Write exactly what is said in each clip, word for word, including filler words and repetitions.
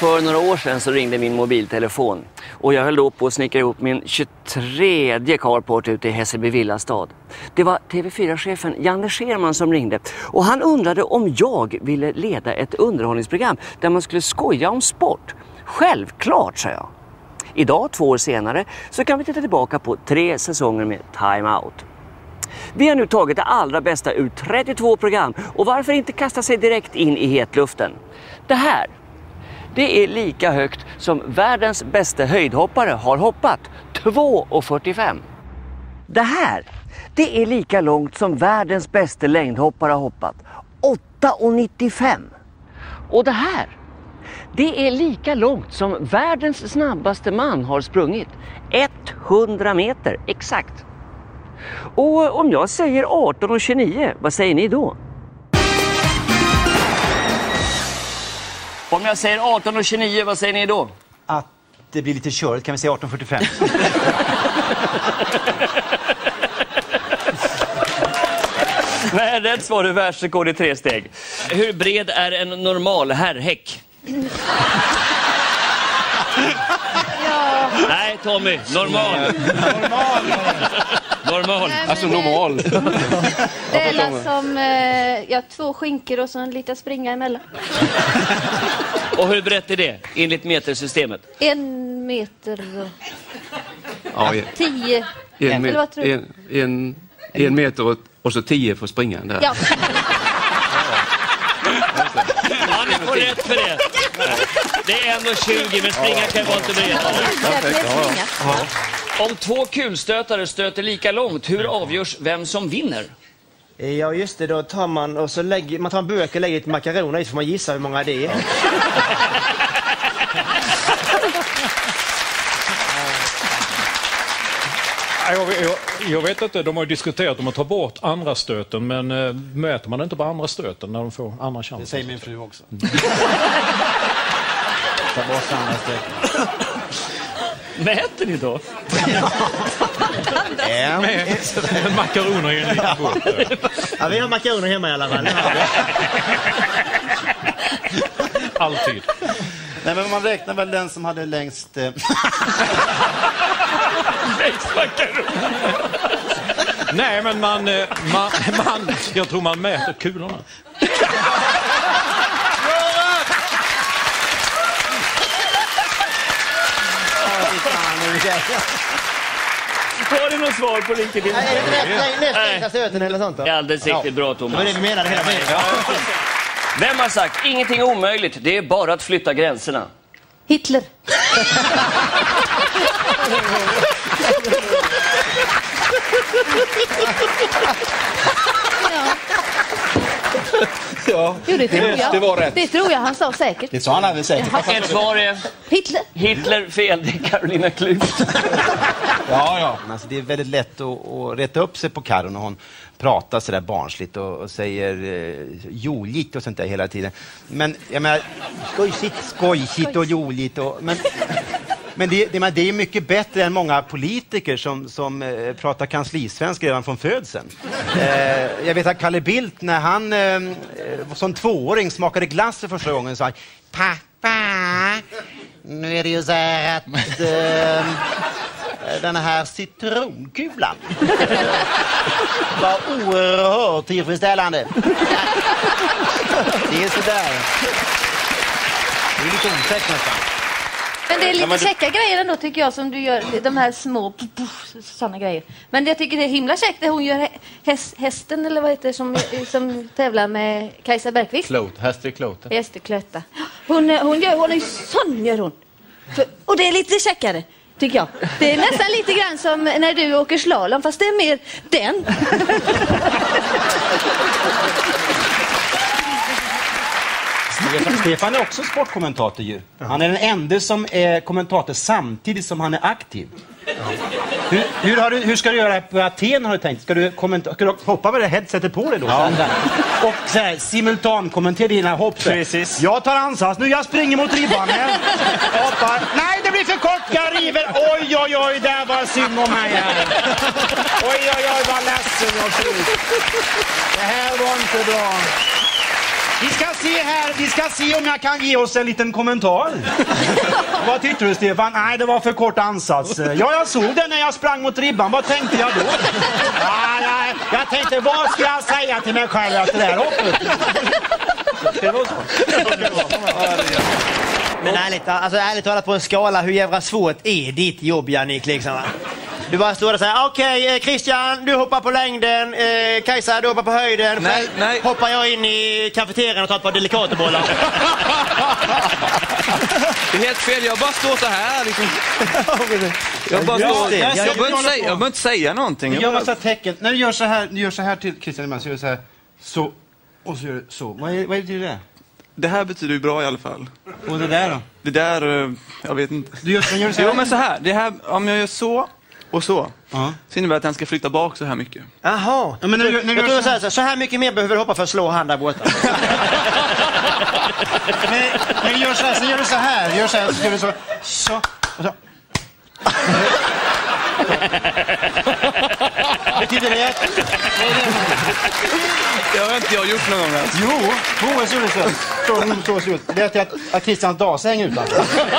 För några år sedan så ringde min mobiltelefon och jag höll då på att snickra ihop min tjugotredje carport ute i Hässelby villastad. Det var T V fyra-chefen Janne Scherman som ringde och han undrade om jag ville leda ett underhållningsprogram där man skulle skoja om sport. Självklart, sa jag. Idag, två år senare, så kan vi titta tillbaka på tre säsonger med Time Out. Vi har nu tagit det allra bästa ur trettiotvå program och varför inte kasta sig direkt in i hetluften? Det här, det är lika högt som världens bästa höjdhoppare har hoppat, två komma fyrtiofem. Det här, det är lika långt som världens bästa längdhoppare har hoppat, åtta komma nittiofem. Och det här, det är lika långt som världens snabbaste man har sprungit, hundra meter exakt. Och om jag säger arton komma tjugonio, vad säger ni då? Om jag säger arton komma tjugonio, vad säger ni då? Att det blir lite körigt, kan vi säga arton komma fyrtiofem? Nej, rätt svar är världsrekord i tre steg. Hur bred är en normal herrhäck? Ja. Nej, Tommy, normal. Normal. Normal. Nej, Alltså men, normal. Det är som eh, ja, två skinkor och så en liten springa emellan. Och hur brett är det enligt metersystemet? En meter och Ja, en, tio. en, Eller vad tror du? en, en, en meter och, och så tio för springan där. Ja. Ja, ni får rätt för det. Det är en komma tjugo, men springa kan vara inte bredare. Om två kulstötare stöter lika långt, hur avgörs vem som vinner? Ja, just det. Då tar man och så lägger man tar en burk och lägger lite makaroner i så får man gissa hur många det är. Jag, jag, jag vet inte, de har ju diskuterat om att ta bort andra stöten, men äh, mäter man inte på andra stöten när de får andra chanser? Det säger min fru också. Ta bort andra stöten. Mäter ni då? Ja. Med makaroner i en liten burk. Ja, vi har makaroner hemma i alla fall. Alltid. Nej, men man räknar väl den som hade längst... Eh... Nej, men man, eh, man, man... Jag tror man mäter kulorna. Har du något svar på riktigt? Nej, nästa nästa stöten eller sånt då? Ja, det är riktigt bra, Thomas. Det var det vi menade hela tiden. Vem har sagt ingenting är omöjligt, det är bara att flytta gränserna? Hitler. Ja. Ja, Jo, det tror jag. det var rätt. Det tror jag han sa säkert. Det sa han aldrig säkert. Ett svar är Hitler. Hitler, fel, det är Carolina Klüft. Ja, ja. Men alltså, det är väldigt lätt att, att rätta upp sig på Karo när hon pratar så där barnsligt och, och säger eh, joligt och sånt där hela tiden. Men jag menar, skojsigt, skojsigt och joligt och... Men, men det, det, det är mycket bättre än många politiker som, som eh, pratar kanslisvenska redan från födseln. Eh, jag vet att Kalle Bildt, när han eh, som tvååring smakade glass för första gången, sa pappa, nu är det ju så här att eh, den här citronkulan var oerhört tillfredsställande. Det är sådär. Det är lite osäkert nästan. Men det är lite Ja, men du- käcka grejer ändå tycker jag som du gör, de här små sådana grejer. Men jag tycker det är himla käckt när hon gör häst, hästen eller vad heter det som, som tävlar med Kajsa Bergqvist. Klot, häst i kloten. Hästeklätta. Hon, hon gör, hon är sån gör hon. För, och det är lite käckare tycker jag. Det är nästan lite grann som när du åker slalom fast det är mer den. Stefan är också sportkommentator ju. Han är den enda som är kommentator samtidigt som han är aktiv. Ja. Hur, hur, har du, hur ska du göra på Aten har du tänkt? Ska du, kommenta- ska du hoppa med det headsetet på dig då? Ja. Och så här, simultan kommentera dina hopp. Precis. Jag tar ansats nu, jag springer mot ribban här. Hoppar. Nej, det blir för kort, jag river. Oj, oj, oj, där var synd om mig här. Oj, oj, oj, vad ledsen jag ser ut. Det här var inte bra. Vi ska se här, vi ska se om jag kan ge oss en liten kommentar. Vad tyckte du, Stefan? Nej, det var för kort ansats. Ja, jag såg det när jag sprang mot ribban. Vad tänkte jag då? Ja, jag, jag tänkte, vad ska jag säga till mig själv efter det här hoppet? Det var så. Men ärligt, alltså ärligt talat på en skala, hur jävla svårt är ditt jobb, Jannik, liksom, va? Du bara står där och säger, okej, okay, Christian, du hoppar på längden, eh, Kajsa, du hoppar på höjden. Nej, nej. Hoppar jag in i kafeterian och tar ett par delikatobollar. Det är helt fel, jag bara står så här liksom. Jag bara står, det. jag, Jag- jag behöver jag- inte säga, jag behöver inte säga någonting. Du Jag gör bara- massa tecken. När du gör så här, du gör så här till Christian Lindman, så gör du så här. Så. Och så gör du så. Vad, är, vad betyder det? Det här betyder ju bra i alla fall. Och det där då? Det där, eh, jag vet inte. Du gör, så gör du så här. Jo, men så här, det här, om jag gör så och så, Ja. så innebär det att den ska flytta bak så här mycket. Jaha. Ja, men när du, när du Jag gör tror så så här. här, så här mycket mer behöver du hoppa för att slå han där borta. Men, men gör så här, så gör du så här. Gör så här, så gör du så. Så. Och så. Betyder det att... Det har inte jag gjort någon gång här. Jo, två så är det så. Så, så, så, så. Det är att, att Christians dase hänger utanför.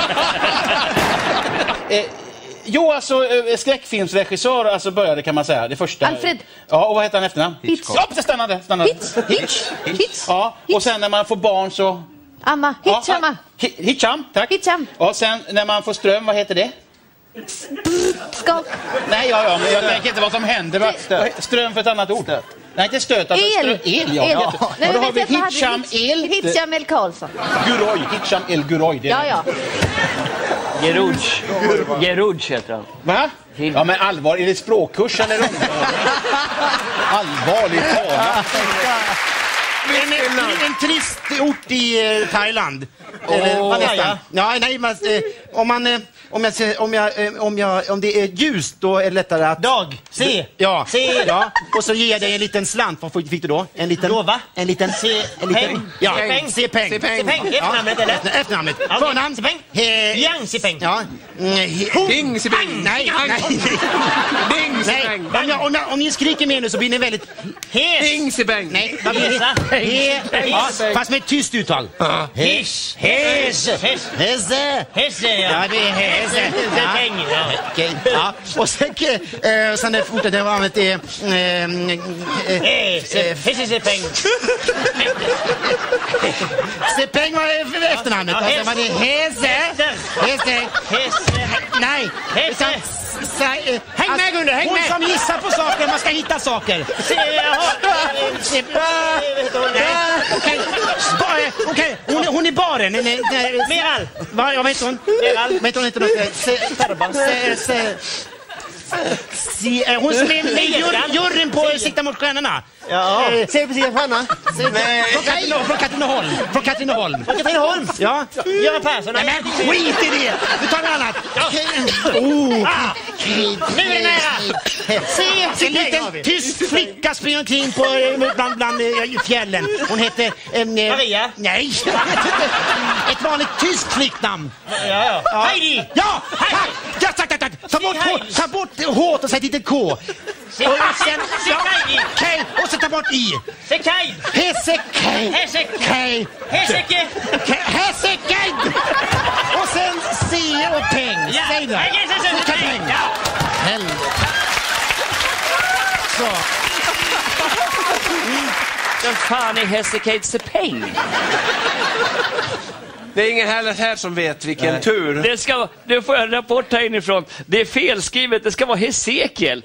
eh, jo, alltså eh, skräckfilmsregissör alltså började, kan man säga. Det första. Alfred. Ja, och vad heter han efternamn? Hitchcock. Ja, precis, stannade. stannade. Hitch. Hitch. Hitch. Ja, och sen när man får barn så... Amma. Hitchama. Ja, Hi- Hitcham, tack. Hitcham. Och sen när man får ström, vad heter det? Skak. Nej, ja, ja, men jag tänker inte vad som händer. Va? Ström för ett annat ord. Nej, inte stöt. Alltså El. ström. El, ja. El. ja. Nej, Och då men har vi vet jag vad hade Hitcham Hitch- El. Hitcham El Karlsson. Guroj. Hitcham El Guroj. Det är Ja, det. ja. Geruj. Geruj heter han. Va? Ja, men allvar. Är det språkkurs eller? Allvarligt talat. En, en, en trist ort i eh, Thailand. Eller, vad nästan. Ja, nej, men eh, om man... Eh, om, jag, ser- om, jag, eh, om, jag, om det är ljust, då är det lättare att... Dag, se. Ja, Se. ja. Och så ger jag dig en liten slant. Vad fick du då? En liten... Lova. En liten... Se. En liten... Peng. Ja, Se peng. Se peng. Se peng. Se peng. Efternamnet, eller? Efter- Efternamnet. Okej. Förnamn. Se peng. Eh, Yang se peng. Ja. Mm, he- Ding, se peng. Nej, nej. Ding, se Nej, peng. om, jag, om, jag, om ni skriker mer nu så blir ni väldigt... Hes. Ding, se peng. Nej, Hesa. he, ja, Hes. fast med ett tyst uttal. Hes. Hes. Hes. Hese. Hesse, ja. Ja, det är hese. Se Ja. peng, ja. Okej, ja. Och sen, eh, sen är fortsätter det var använt eh, eh, eh, Hesse. Hesse se peng. Sepeng var det efternamnet. Ja, Alltså, var det Hese? Hese. Hesse. Nej. Hese. utan, sa- eh, Häng med, Gunde, häng hon med. som gissar på saker, man ska hitta saker. Se, jaha. Se- Nej, Okej, Ba- eh, okej. Hon, är- hon är baren. Nej, nej, nej. Meral. Va, jag vet hon. Meral. Vet hon inte något? eh, Se, se, se, se, eh, hon som är med i jur- juryn på Sikta mot stjärnorna. Ja. Eh, Se precis stjärna. Nej, från Katrineholm. Från Katrineholm. Från Katrineholm. Katrineholm. Ja. Göran Persson. Nej, men skit i det! Nu tar vi annat. Oh. Ah, nu är det nära. Se, en liten tysk flicka springer omkring på, eh, bland, bland eh, fjällen. Hon heter... em, eh, Maria. Nej, jag vet inte. Ett vanligt tyskt flicknamn. Ja, ja. Heidi. Ja, tack! Ja, tack, tack, tack. Ta bort, H, ta bort H och sätt dit ett K. Och Se, sen... se Heidi. K och så ta bort I. Se Kaj. Hesekej. Hesekej. K. Heseke. Hesekej. Och sen C och peng. Ja. Säg det. Nej, nej, nej, nej, Vilka nej. peng? Ja. Helvete. Så. Vem fan är Hesekate Sepeng? Det är ingen heller här som vet vilken tur. Det ska, nu får jag en rapport här inifrån. Det är felskrivet, det ska vara Hesekiel.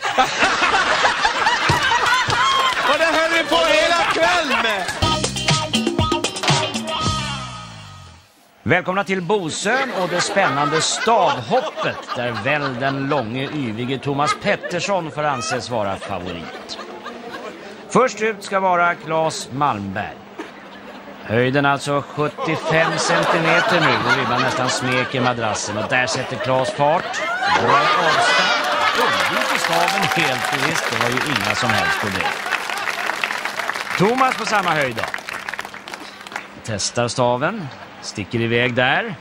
Och det höll vi på hela kväll med. Välkomna till Bosön och det spännande stavhoppet där väl den långe yvige Thomas Pettersson får anses vara favorit. Först ut ska vara Claes Malmberg. Höjden alltså sjuttiofem centimeter nu och ribban nästan smeker madrassen och där sätter Claes fart. Bra avstånd. Undviker staven helt visst, det var ju inga som helst problem. Thomas på samma höjd då. Testar staven. Sticker iväg där.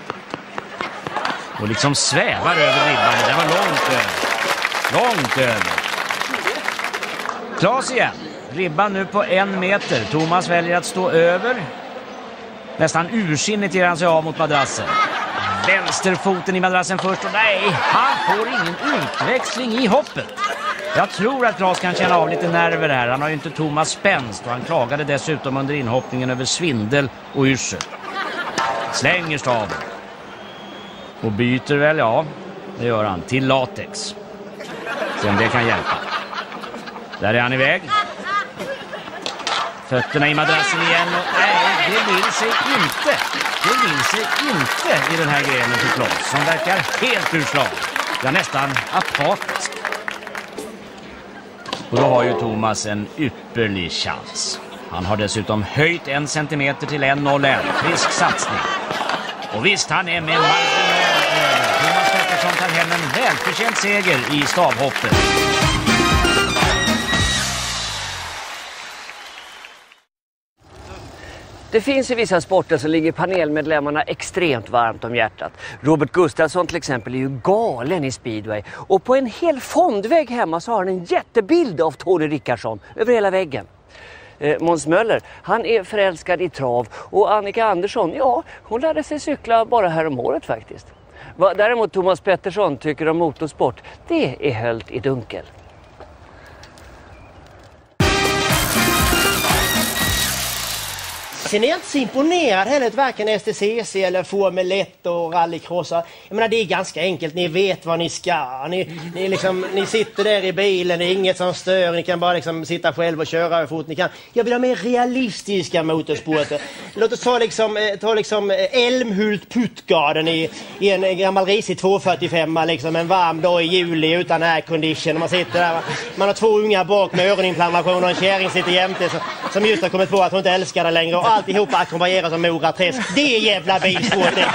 Och liksom svävar över ribban. Det var långt över. Långt över. Claes igen. Ribban nu på en meter. Thomas väljer att stå över. Nästan ursinnigt ger han sig av mot madrassen. Vänsterfoten i madrassen först och nej, han får ingen utväxling i hoppet. Jag tror att Claes kan känna av lite nerver här. Han har ju inte Thomas spänst och han klagade dessutom under inhoppningen över svindel och yrsel. Slänger staven. Och byter väl, ja, det gör han, till latex. Se om det kan hjälpa. Där är han iväg. Fötterna i madrassen igen och nej, det vill sig inte. Det vill sig inte i den här grenen för Claes som verkar helt urslag. Ja, nästan apatisk. Och då har ju Thomas en ypperlig chans. Han har dessutom höjt en centimeter till en noll ett. Frisk satsning. Och visst, han är med marginal. Thomas Pettersson tar hem en välförtjänt seger i stavhoppet. Det finns i vissa sporter som ligger panelmedlemmarna extremt varmt om hjärtat. Robert Gustafsson till exempel är ju galen i speedway. Och på en hel fondvägg hemma så har han en jättebild av Tony Rickardsson över hela väggen. Eh, Måns Möller, han är förälskad i trav. Och Annika Andersson, ja, hon lärde sig cykla bara här om året faktiskt. Vad däremot Thomas Pettersson tycker om motorsport, det är höllt i dunkel. Sen är jag inte så imponerad heller, varken S T C C eller Formel ett och rallycrossar. Jag menar, det är ganska enkelt, ni vet vad ni ska. Ni, ni, liksom, ni sitter där i bilen, det är inget som stör, ni kan bara liksom sitta själv och köra hur fort ni kan. Jag vill ha mer realistiska motorsporter. Låt oss ta liksom, ta liksom Älmhult Puttgarden i, i en gammal risig tvåhundrafyrtiofem liksom, en varm dag i juli utan aircondition. Och man sitter där, man har två unga bak med öroninflammation och en kärring sitter jämte som, som just har kommit på att hon inte älskar det längre. Och alltihopa ackompanjeras som Mora Träsk. Det är jävla bilsport det.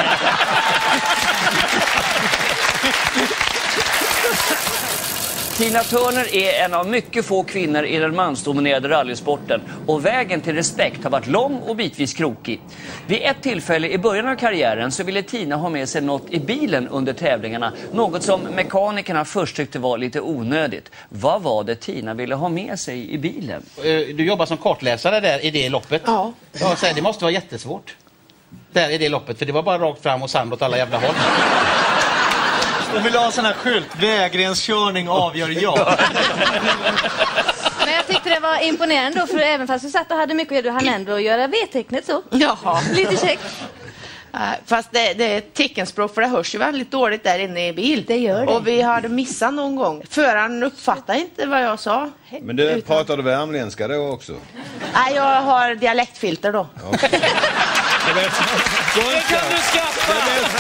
Tina Turner är en av mycket få kvinnor i den mansdominerade rallysporten och vägen till respekt har varit lång och bitvis krokig. Vid ett tillfälle i början av karriären så ville Tina ha med sig något i bilen under tävlingarna, något som mekanikerna först tyckte var lite onödigt. Vad var det Tina ville ha med sig i bilen? Du jobbar som kartläsare där i det loppet. Ja. Jag säger, det måste vara jättesvårt. Där i det loppet, för det var bara rakt fram och sand åt alla jävla håll. Jag vill ha sån här skylt. Vägrenskörning avgör jag. Men jag tyckte det var imponerande då, för även fast du satt och hade mycket att göra, han ändå göra V-tecknet så. Jaha. Lite käckt. Uh, fast det, det är ett teckenspråk, för det hörs ju väldigt dåligt där inne i bil. Det gör det. Och vi hade missat någon gång. Föraren uppfattade inte vad jag sa. Men du, utan... pratar du värmländska då också? Nej, jag har dialektfilter då. Okay. Det kan du skaffa!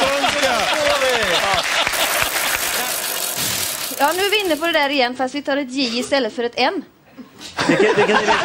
Ja, nu är vi inne på det där igen, fast vi tar ett J istället för ett N. Vilket, vilket, vilket.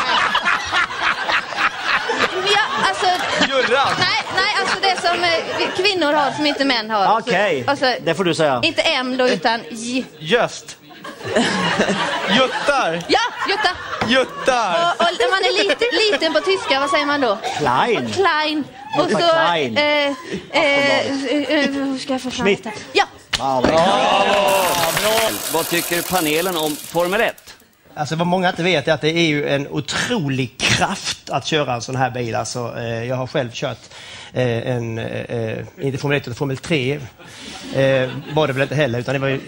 Ja, alltså... Nej, nej, alltså det som eh, kvinnor har som inte män har. Okej, okay. Alltså, det får du säga. Inte M då, utan J. Just. Juttar. Ja, jutta. Juttar. Och, och när man är lite, liten på tyska, vad säger man då? Klein. Och klein. Och så... Klein. Eh, eh, eh, hur ska jag få fram det? Ja. Ja, bra. Vad tycker panelen om Formel ett? Alltså vad många inte vet är att det är ju en otrolig kraft att köra en sån här bil. Alltså, eh, jag har själv kört eh, en, eh, inte Formel ett utan Formel tre. Eh, var det väl inte heller, utan det var ju...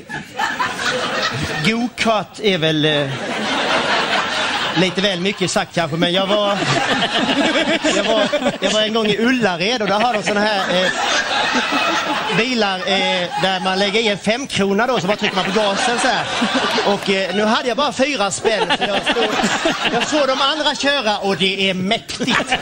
Go-kart är väl... Eh, lite väl mycket sagt kanske, men jag var, jag var, jag var en gång i Ullared och där har de såna här eh, bilar eh, där man lägger i en femkrona då, så bara trycker man på gasen så här. Och eh, nu hade jag bara fyra spänn, så jag såg, jag såg de andra köra och det är mäktigt.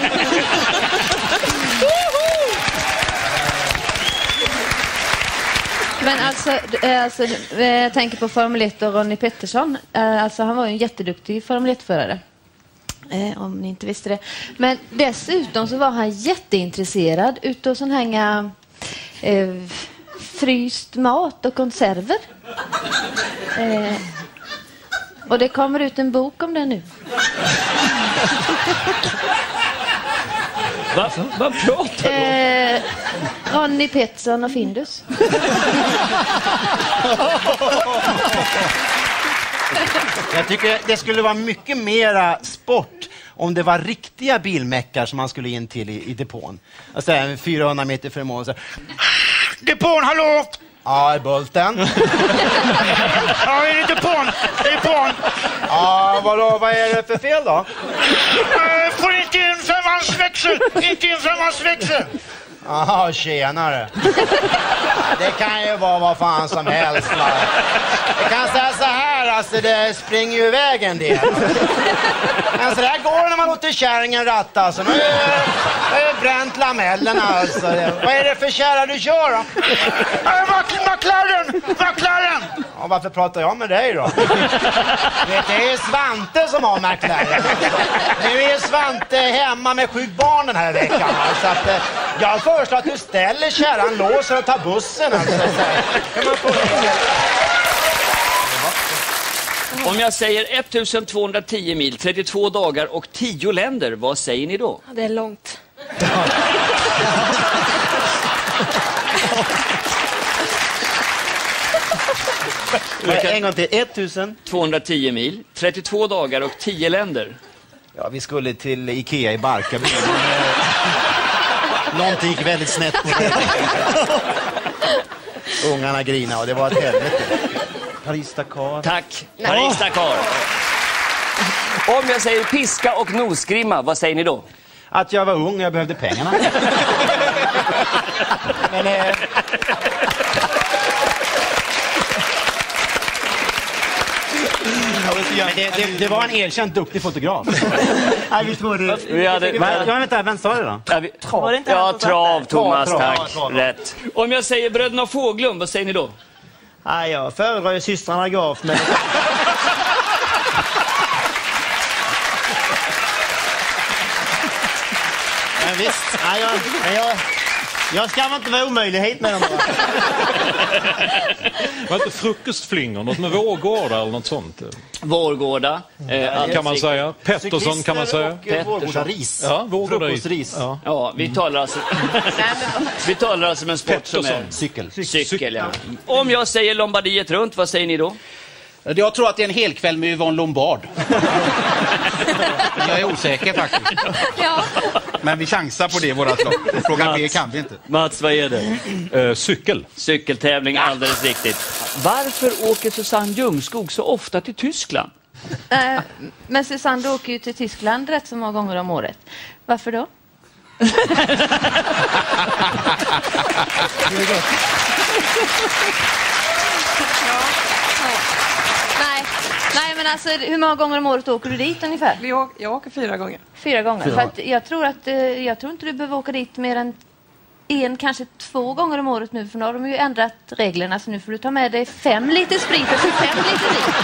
Men alltså, alltså, jag tänker på Formel ett och Ronnie Pettersson. Alltså, han var ju en jätteduktig Formel ett-förare. Eh, om ni inte visste det. Men dessutom så var han jätteintresserad utav sån här eh, fryst mat och konserver. Eh, och det kommer ut en bok om det nu. Va? Vad pratar du om? Eh, Ronnie Pettersson och Findus. Jag tycker det skulle vara mycket mera sport om det var riktiga bilmäckar som man skulle in till i, i depån. Alltså fyrahundra meter för mål. Så. Depån, hallå! Ja, Bulten. Ja, är det depån? Depån. Ja, vadå, vad är det för fel då? Äh, får inte in femmansväxel! Inte in femmansväxel! Jaha, tjenare. Det kan ju vara vad fan som helst. Va? Jag kan säga så här, alltså det springer ju iväg en del. Men så där går det när man låter kärringen ratta. Alltså. Nu har jag bränt lamellerna. Alltså. Vad är det för kärra du kör då? McLaren! McLaren! Ja, varför pratar jag med dig då? Vet, det är Svante som har McLaren. Nu är Svante hemma med sju barn den här veckan. Så att, jag föreslår att du ställer kärran låser och tar bussen. Alltså. Om jag säger ettusentvåhundratio mil, trettiotvå dagar och tio länder, vad säger ni då? Det är långt. En gång till, ettusentvåhundratio mil, trettiotvå dagar och tio länder. Ja, vi skulle till Ikea i Barkarby. Någonting gick väldigt snett på det. Ungarna grina och det var ett helvete. Paris-Dakar. Tack, Paris-Dakar. Om jag säger piska och nosgrimma, vad säger ni då? Att jag var ung och jag behövde pengarna. Men... Eh... Men det, det, det var en erkänt duktig fotograf. Nej, visst var det... Vi hade... Jag vet inte, vem sa det då? Ja, vi... Trav. Ja, trav, Thomas, trav, tack. trav, trav. Rätt. Om jag säger bröderna Fåglum, vad säger ni då? Nej, jag föredrar ju systrarna Graf, men... Men visst, nej, jag, jag, jag ska väl inte vara omöjlighet med dem. Var inte frukostflingor, något med Vårgårda eller något sånt? Vårgårda. Eh, kan man säga. Pettersson kan man säga. Pettersson. Ris. Ja, Vårgårda ris. Ja. Ja, vi talar alltså... vi talar alltså om en sport som är... Cykel. Cykel, ja. Om jag säger Lombardiet runt, vad säger ni då? Jag tror att det är en helkväll med Yvonne Lombard. Jag är osäker faktiskt. Ja. Men vi chansar på det, våra slag. Frågan B kan vi inte. Mats, vad är det? Uh, cykel. Cykeltävling, alldeles riktigt. Varför åker Susanne Ljungskog så ofta till Tyskland? Eh, men Susanne åker ju till Tyskland rätt så många gånger om året. Varför då? Nej, nej, men alltså hur många gånger om året åker du dit ungefär? Vi åker, jag åker fyra gånger. Fyra gånger. Fyra. För att jag tror att eh, jag tror inte du behöver åka dit mer än en, kanske två gånger om året nu. För nu har de ju ändrat reglerna, så nu får du ta med dig fem liter sprit och fem liter vin.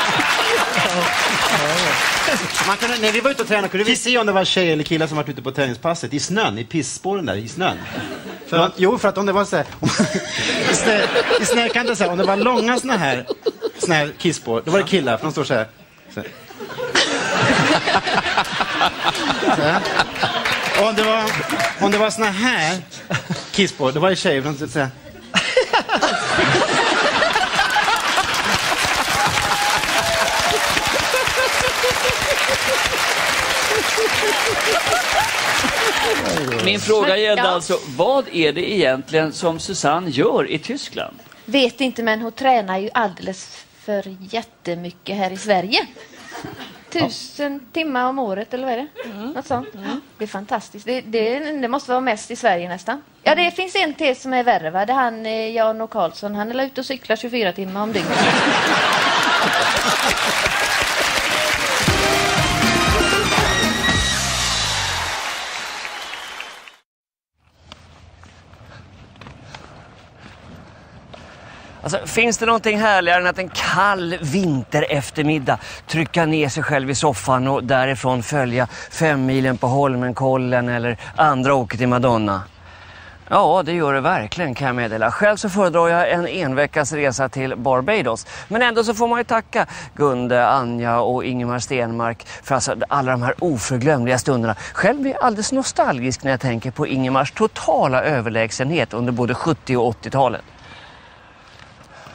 Man kunde, när vi var ute och tränade kunde vi se om det var tjejer eller killar som varit ute på träningspasset i snön, i pissspåren där, i snön. För att, jo, för att om det var så här, om, i, snö, i snö kan det säga, om det var långa såna här, såna här kissspår, då var det killar, för de står så här. Så här. Så här. Och om det var, om det var såna här kissspår, då var det tjejer, för de står så här. Min fråga gällde alltså, vad är det egentligen som Susanne gör i Tyskland? Vet inte, men hon tränar ju alldeles för jättemycket här i Sverige. Tusen timmar om året, eller vad är det? Mm. Något sånt. Mm. Det är fantastiskt. Det, det, det måste vara mest i Sverige nästan. Ja, det finns en till som är värre, va? Det är han, Jan och Karlsson. Han är ute och cyklar tjugofyra timmar om dygnet. Alltså, finns det någonting härligare än att en kall vinter eftermiddag trycka ner sig själv i soffan och därifrån följa fem milen på Holmenkollen eller andra åker till Madonna? Ja, det gör det verkligen, kan jag meddela. Själv så föredrar jag en enveckas resa till Barbados. Men ändå så får man ju tacka Gunde, Anja och Ingemar Stenmark för alltså alla de här oförglömliga stunderna. Själv blir jag alldeles nostalgisk när jag tänker på Ingemars totala överlägsenhet under både sjuttio- och åttiotalet.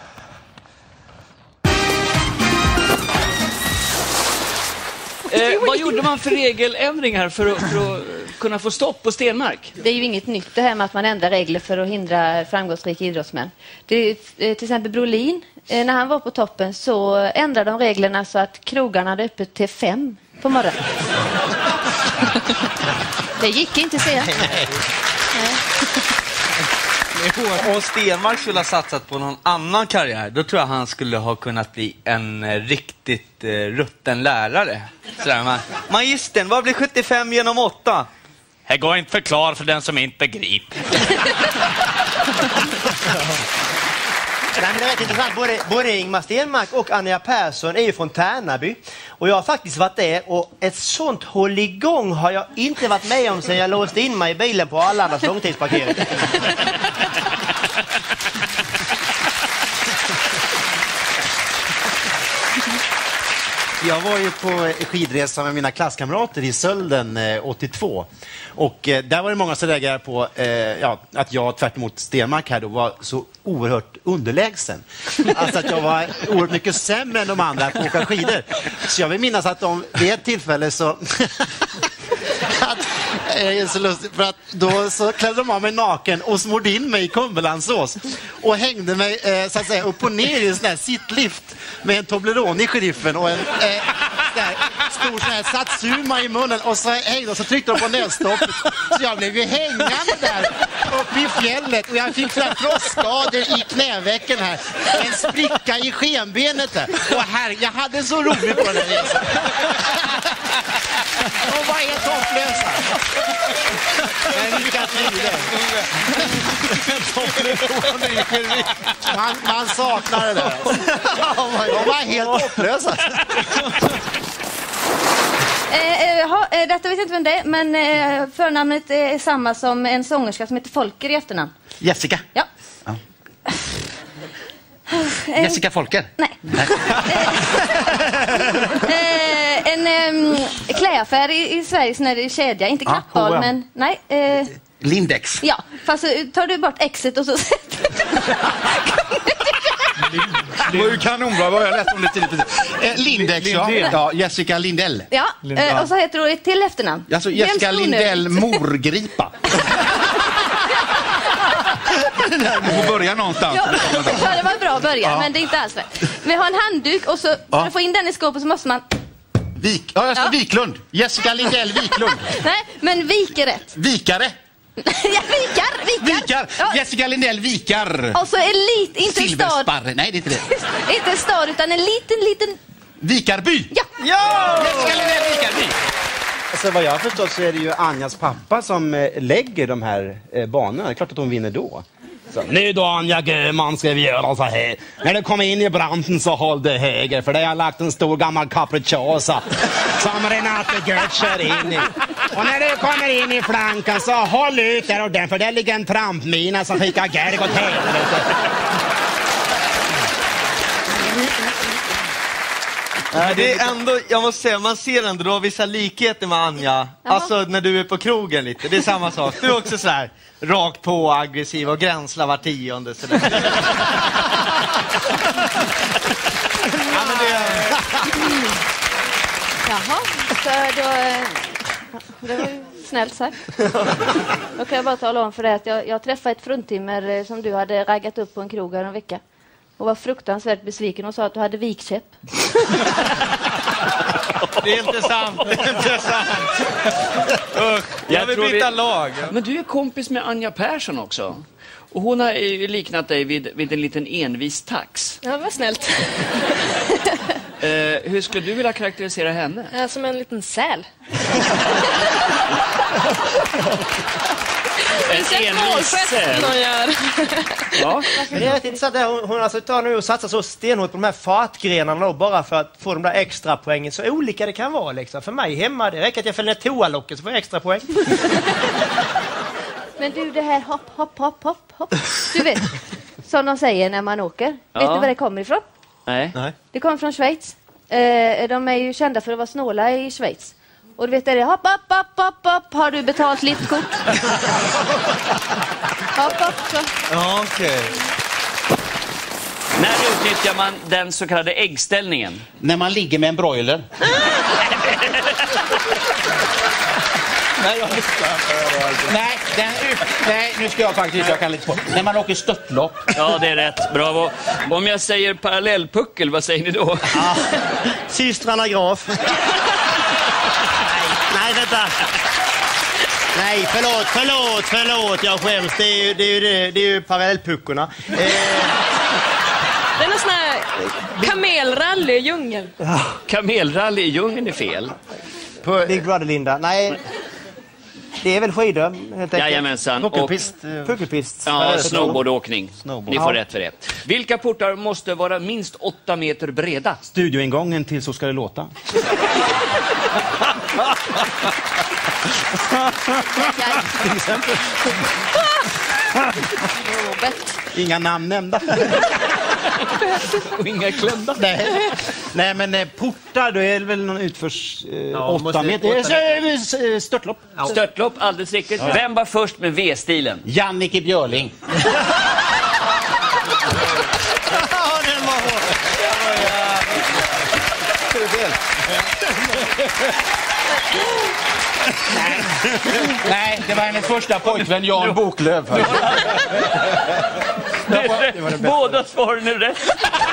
Eh, vad gjorde man för regeländringar för att, för att kunna få stopp på Stenmark? Det är ju inget nytt det här med att man ändrar regler för att hindra framgångsrika idrottsmän. Det är, till exempel Brolin, när han var på toppen så ändrade de reglerna så att krogarna hade öppet till fem på morgonen. Det gick inte att säga. Nej. Om Stenmark skulle ha satsat på någon annan karriär, då tror jag han skulle ha kunnat bli en eh, riktigt eh, rutten lärare. Sådär, man, magistern, vad blir sjuttiofem genom åtta? Det går inte förklara för den som inte begriper. Nej, men det är rätt intressant. Både, både Ingmar Stenmark och Anja Persson är ju från Tärnaby. Och jag har faktiskt varit där och ett sånt hålligång har jag inte varit med om sedan jag låste in mig i bilen på Arlandas långtidsparkering. Jag var ju på skidresa med mina klasskamrater i Sölden eh, åttiotvå. Och eh, där var det många som reagerade på eh, ja, att jag tvärt emot Stenmark här då var så oerhört underlägsen. Alltså att jag var oerhört mycket sämre än de andra på att åka skidor. Så jag vill minnas att de vid ett tillfälle så... att, eh, så lustigt, för att då så klädde de av mig naken och smorde in mig i Kumberlandsås och hängde mig eh, så att säga upp och ner i en sån här sittlift med en Toblerone i sheriffen och en eh, där, stor sån här Satsuma i munnen och så hängde och så tryckte de på nässtoppet så jag blev ju hängande där uppe i fjället och jag fick sådär frostskador i knävecken här, en spricka i skenbenet där. Och här, jag hade så roligt på den här resan. Och vad är topplösa? Men vilka tider. Man, man saknar det där. De var helt topplösa. Eh, eh, ha, eh, detta vet jag inte vem det är, men eh, förnamnet är samma som en sångerska som heter Folker i efternamn. Jessica? Ja. Ja. Eh, Jessica Folker? Nej. Nej. eh, en eh, klädaffär i, i Sverige, sån här kedja, inte Ja, Kappahl, H och M. men nej. Eh, Lindex? ja, fast eh, tar du bort exet och så... Det var ju kanonbra, vad jag läste om det tidigt. Eh, Lindex, ja. ja. Jessica Lindell. Ja, eh, och så heter du ett till efternamn. Alltså Jessica Lindell Morgripa. Du får börja någonstans. Ja, ja, det var en bra början, Ja. men det är inte alls rätt. Vi har en handduk och så för Ja. att få in den i skåpet så måste man... Vik, ja, jag ska Ja. Wiklund. Jessica Lindell Wiklund. Nej, men vik är rätt. Vikare. Ja, vikar, vikar. Vikar. Ja. Jessica Lindell Vikar. Och så en liten, inte en stad. Silversparre. Nej, det är inte det. Inte en stad, utan en liten, liten... Vikarby. Ja. Ja! Jessica Lindell Vikarby. Alltså vad jag förstår så är det ju Anjas pappa som eh, lägger de här eh, banorna. Det är klart att hon vinner då. Så, nu då Anja Göman ska vi göra så här. När du kommer in i branten så håll det höger. För det har lagt en stor gammal capricciosa som Renate Gert kör in i. Och när du kommer in i flanken så håll ut där och den. För där ligger en trampmina som skickar Gerg åt helvete. Ja, det är ändå, jag måste säga, man ser ändå då vissa likheter med Anja. Alltså när du är på krogen lite, det är samma sak. Du är också så här rakt på, aggressiv och gränsla var tionde sådär. Ja, men det är... Jaha, så då... eh, Det var ju snällt sagt. Då kan jag bara tala om för dig att jag, jag träffade ett fruntimmer eh, som du hade raggat upp på en krog här en vecka. Och var fruktansvärt besviken och sa att du hade vikkäpp. Det är inte sant, det är inte sant. Usch, jag vill byta vi... lag. Men du är kompis med Anja Persson också. Och hon har ju liknat dig vid, vid en liten envis tax. Ja, det var snällt. Eh, hur skulle du vilja karaktärisera henne? Ja, som en liten säl. En envis säl. Någon gör. Ja. Det är rätt intressant. Hon, hon alltså tar nu och satsar så stenhårt på de här fartgrenarna då, bara för att få de där extra poängen. Så olika det kan vara liksom. För mig hemma, det räcker att jag fäller ner toalocket så får jag extra poäng. Men du, det här hopp, hopp, hopp, hopp, hopp. Du vet, som de säger när man åker. Ja. Vet du var det kommer ifrån? Nej. Nej. Det kommer från Schweiz. Eh, de är ju kända för att vara snåla i Schweiz. Och du vet, är det hopp, hopp, hopp, hopp, hopp. Har du betalt liftkort? Hopp, hopp, så. Ja, okej. När utnyttjar man den så kallade äggställningen? När man ligger med en broiler. Nej, jag nej, den ut... nej, nu ska jag faktiskt, jag kan lite på. När man åker störtlopp. Ja, det är rätt. Bravo. Om jag säger parallellpuckel, vad säger ni då? Ah, systrarna Graf. nej, nej, vänta. Nej, förlåt, förlåt, förlåt. Jag skäms. Det är ju, det är ju, det, det är ju parallellpuckorna. Eh... Det är någon sån här kamelrally i djungeln. Kamelrally i djungeln är fel. På... Big Brother, Linda. Nej... Det är väl skidor, helt enkelt. Jajamensan. Puckelpist. Och... Puckelpist. Ja, snowboardåkning. Snowboard. Ni får Ja. rätt för det. Vilka portar måste vara minst åtta meter breda? Studioingången till Så ska det låta. Till exempel. Inga namn nämnda. Och inga klämda. Nej. Nej, men eh, portar, då är det väl någon utförs eh, Ja, åtta måste- meter. åtta Eh, Störtlopp. Störtlopp, alldeles riktigt. Ja. Vem var först med V-stilen? Jannike Björling. Ja, den var hård. Nej. Nej, det var hennes första pojkvän Jan Boklöv. Det är rätt. Båda svaren är rätt.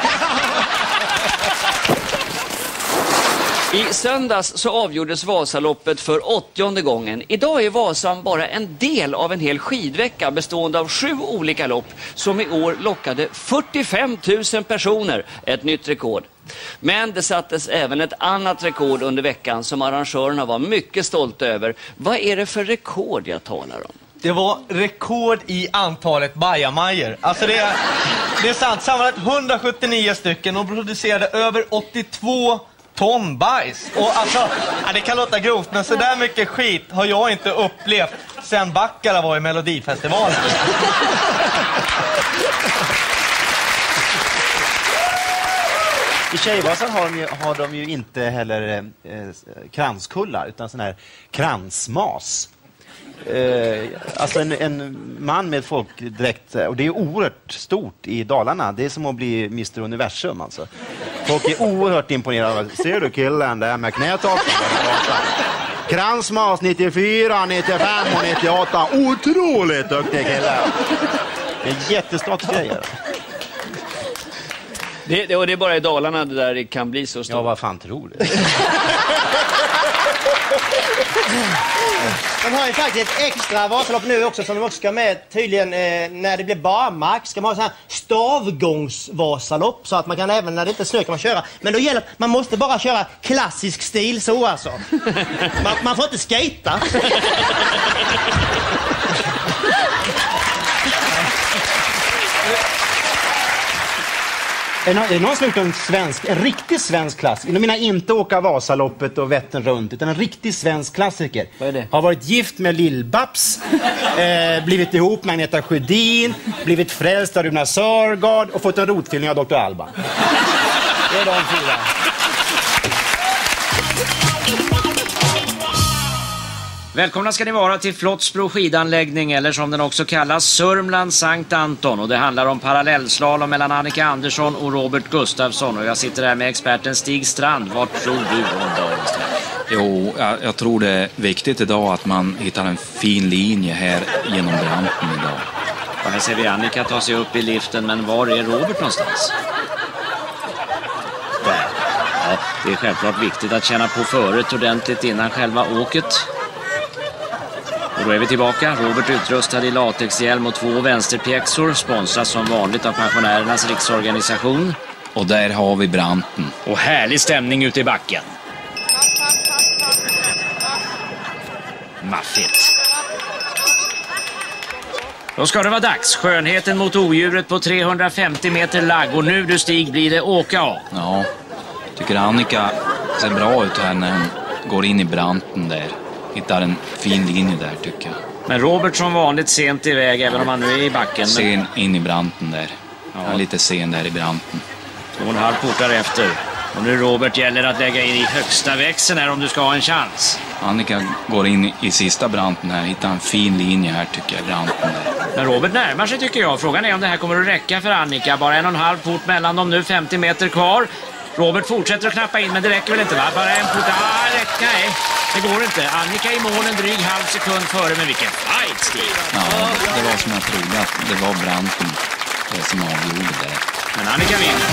I söndags så avgjordes Vasaloppet för åttionde gången. Idag är Vasan bara en del av en hel skidvecka bestående av sju olika lopp som i år lockade fyrtiofem tusen personer, ett nytt rekord. Men det sattes även ett annat rekord under veckan som arrangörerna var mycket stolta över. Vad är det för rekord jag talar om? Det var rekord i antalet bajamajor. Alltså det är, det är sant, sammanlagt hundrasjuttionio stycken och producerade över åttiotvå ton bajs. Och alltså, ja, det kan låta grovt, men så där mycket skit har jag inte upplevt sen Backala var i Melodifestivalen. I Tjejvasan har de ju, har de ju inte heller eh, kranskullar utan sån här kransmas. Eh, alltså en, en man med folkdräkt, och det är oerhört stort i Dalarna. Det är som att bli mister Universum alltså. Folk är oerhört imponerade. Ser du killen där med knätoppen? Kransmas nittiofyra, nittiofem och nittioåtta. Otroligt duktig kille. Det är jättestolt grejer. Det, det, och det är bara i Dalarna det där kan bli så stort. Ja, vad fan tror du? De har ju faktiskt ett extra Vasalopp nu också som de också ska med tydligen eh, när det blir barmark ska man ha så här stavgångsvasalopp så att man kan även när det inte är snö kan man köra. Men då gäller man måste bara köra klassisk stil så alltså. Man, man får inte skata. Är det någon som har gjort en svensk, en riktig svensk klassiker? Jag menar inte åka Vasaloppet och Vättern runt, utan en riktig svensk klassiker. Vad är det? Har varit gift med Lill-Babs, eh, blivit ihop med Agneta Sjödin, blivit frälst av Runa Sörgard och fått en rotfyllning av doktor Alban. Det är de fyra. Välkomna ska ni vara till Flottsbro skidanläggning, eller som den också kallas, Sörmland Sankt Anton. Och det handlar om parallellslalom mellan Annika Andersson och Robert Gustafsson. Och jag sitter här med experten Stig Strand. Vad tror du om dagens träning? Jo, jag, jag tror det är viktigt idag att man hittar en fin linje här genom branten idag. Och här ser vi Annika ta sig upp i liften, men var är Robert någonstans? Där. Ja, det är självklart viktigt att känna på föret ordentligt innan själva åket. Och då är vi tillbaka. Robert utrustad i latexhjälm och två vänsterpjäxor, sponsras som vanligt av Pensionärernas riksorganisation. Och där har vi branten. Och härlig stämning ute i backen. Maffigt. Då ska det vara dags. Skönheten mot odjuret på trehundrafemtio meter lagg. Och nu du Stig blir det åka av. Ja, tycker Annika ser bra ut här när hon går in i branten där. Hittar en fin linje där tycker jag. Men Robert som vanligt sent iväg även om han nu är i backen. Sen in i branten där. Ja, lite sen där i branten. Två och en halv portar efter. Och nu Robert gäller att lägga in i högsta växeln här om du ska ha en chans. Annika går in i sista branten här. Hittar en fin linje här tycker jag, branten där. Men Robert närmar sig tycker jag. Frågan är om det här kommer att räcka för Annika. Bara en och en halv fot mellan dem nu, femtio meter kvar. Robert fortsätter att knappa in, men det räcker väl inte va? Bara en fot, ah, räcker, nej. Det går inte. Annika i mål en dryg halv sekund före, men vilken fight, Steve. Ja, det var som jag trodde att det var Branten som avgjorde det. Men Annika vinner.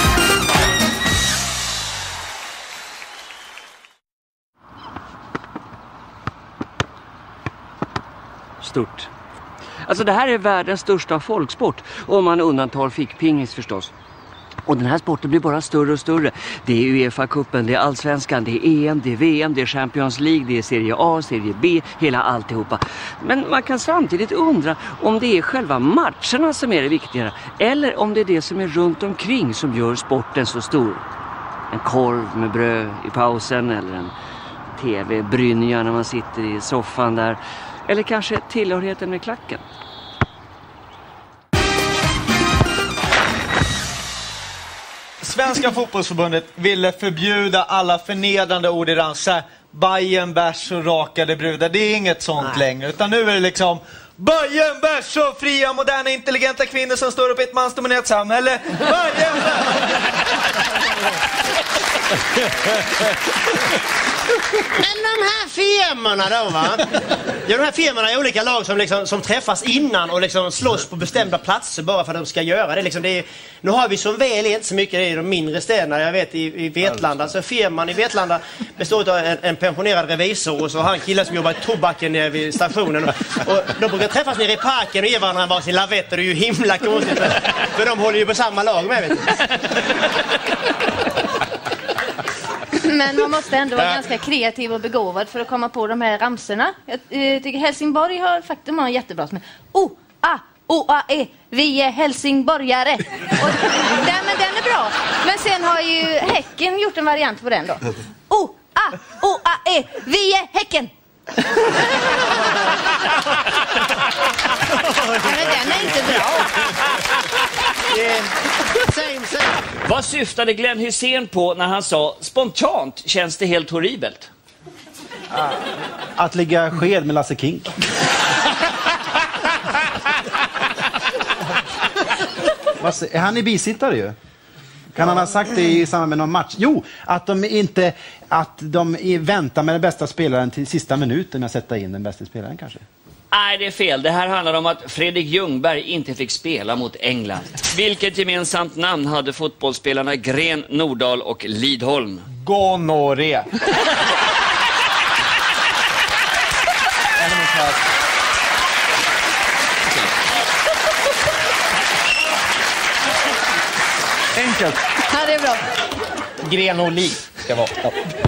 Stort. Alltså det här är världens största folksport. Om man undantar fick pingis förstås. Och den här sporten blir bara större och större. Det är UEFA-cupen, det är Allsvenskan, det är E M, det är V M, det är Champions League, det är Serie A, Serie B, hela alltihopa. Men man kan samtidigt undra om det är själva matcherna som är det viktigare. Eller om det är det som är runt omkring som gör sporten så stor. En korv med bröd i pausen eller en tv-brynja när man sitter i soffan där. Eller kanske tillhörigheten med klacken. Svenska fotbollsförbundet ville förbjuda alla förnedrande ord i dansa. Bajen, bärs och rakade brudar. Det är inget sånt Nej. längre. Utan nu är det liksom Bajen, bärs och fria, moderna, intelligenta kvinnor som står upp i ett mansdominerat samhälle. Bajen, Men de här firmorna då va? Ja, de här firmorna är olika lag som, liksom, som träffas innan och liksom slåss på bestämda platser bara för att de ska göra det. Liksom, det är, nu har vi som väl inte så mycket det i de mindre städerna. Jag vet i, i Vetlanda, så firman i Vetlanda består av en, en pensionerad revisor och så har han killar som jobbar i tobaken nere vid stationen. Och, och de brukar träffas nere i parken och ge varandra varsin lavett och det är ju himla konstigt. För, för de håller ju på samma lag med, vet du. Men man måste ändå vara ganska kreativ och begåvad för att komma på de här ramserna. Jag eh, tycker Helsingborg har faktiskt en jättebra som är O, A, O, A, E. Vi är helsingborgare. Och den, men den är bra. Men sen har ju Häcken gjort en variant på den då. O, A, O, A, E. Vi är Häcken. Men den är inte bra. Same, same. Vad syftade Glenn Hysén på när han sa spontant känns det helt horribelt? Ah, att ligga sked med Lasse Kink. Är han i bisittare ju? Kan han ha sagt det i samband med någon match? Jo, att de inte att de väntar med den bästa spelaren till sista minuten med att sätta in den bästa spelaren kanske. Nej, det är fel. Det här handlar om att Fredrik Ljungberg inte fick spela mot England. Vilket gemensamt namn hade fotbollsspelarna Gren, Nordahl och Lidholm? Gonorré. Enkelt. Ja, det är bra. Gren och liv ska vara.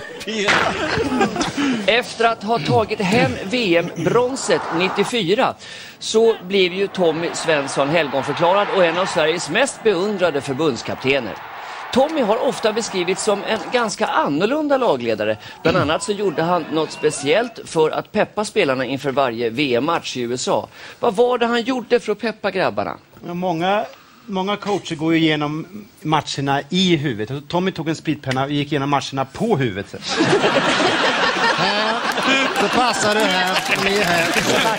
Efter att ha tagit hem V M-bronset nittiofyra så blev ju Tommy Svensson helgonförklarad och en av Sveriges mest beundrade förbundskaptener. Tommy har ofta beskrivits som en ganska annorlunda lagledare. Bland annat så gjorde han något speciellt för att peppa spelarna inför varje V M-match i U S A. Vad var det han gjorde för att peppa grabbarna? Ja, många... Många coacher går ju igenom matcherna i huvudet. Tommy tog en speedpenna och gick igenom matcherna på huvudet. Här, så passar det här. Ni är här.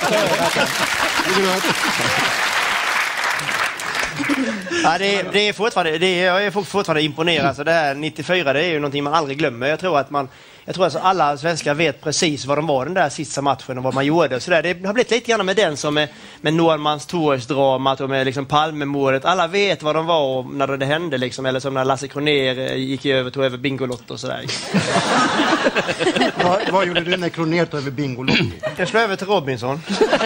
Ja, det, är, det är fortfarande, det är, jag är fortfarande imponerad. Så det här nittiofyra, det är ju någonting man aldrig glömmer. Jag tror att man, jag tror att alla svenskar vet precis vad de var den där sista matchen och vad man gjorde. Så där, det har blivit lite grann med den som med, med Norrmalmstorgsdramat och med liksom Palmemordet. Alla vet vad de var när det hände liksom, eller som när Lasse Kronér gick över, tog över Bingolotto och sådär. vad, vad gjorde du när Kronér tog över Bingolotto? Jag slog över till Robinson.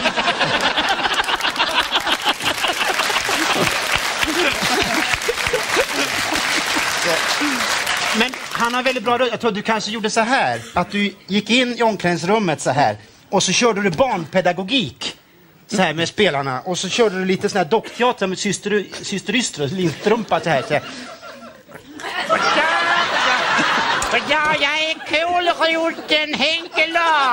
Men han har väldigt bra... Jag tror du kanske gjorde så här. Att du gick in i omklädningsrummet så här. Och så körde du barnpedagogik. Så här med spelarna. Och så körde du lite sån här dockteater med syster, syster Ystra. Lindstrumpa så här. Så här. Ja, jag är Kolroten Henke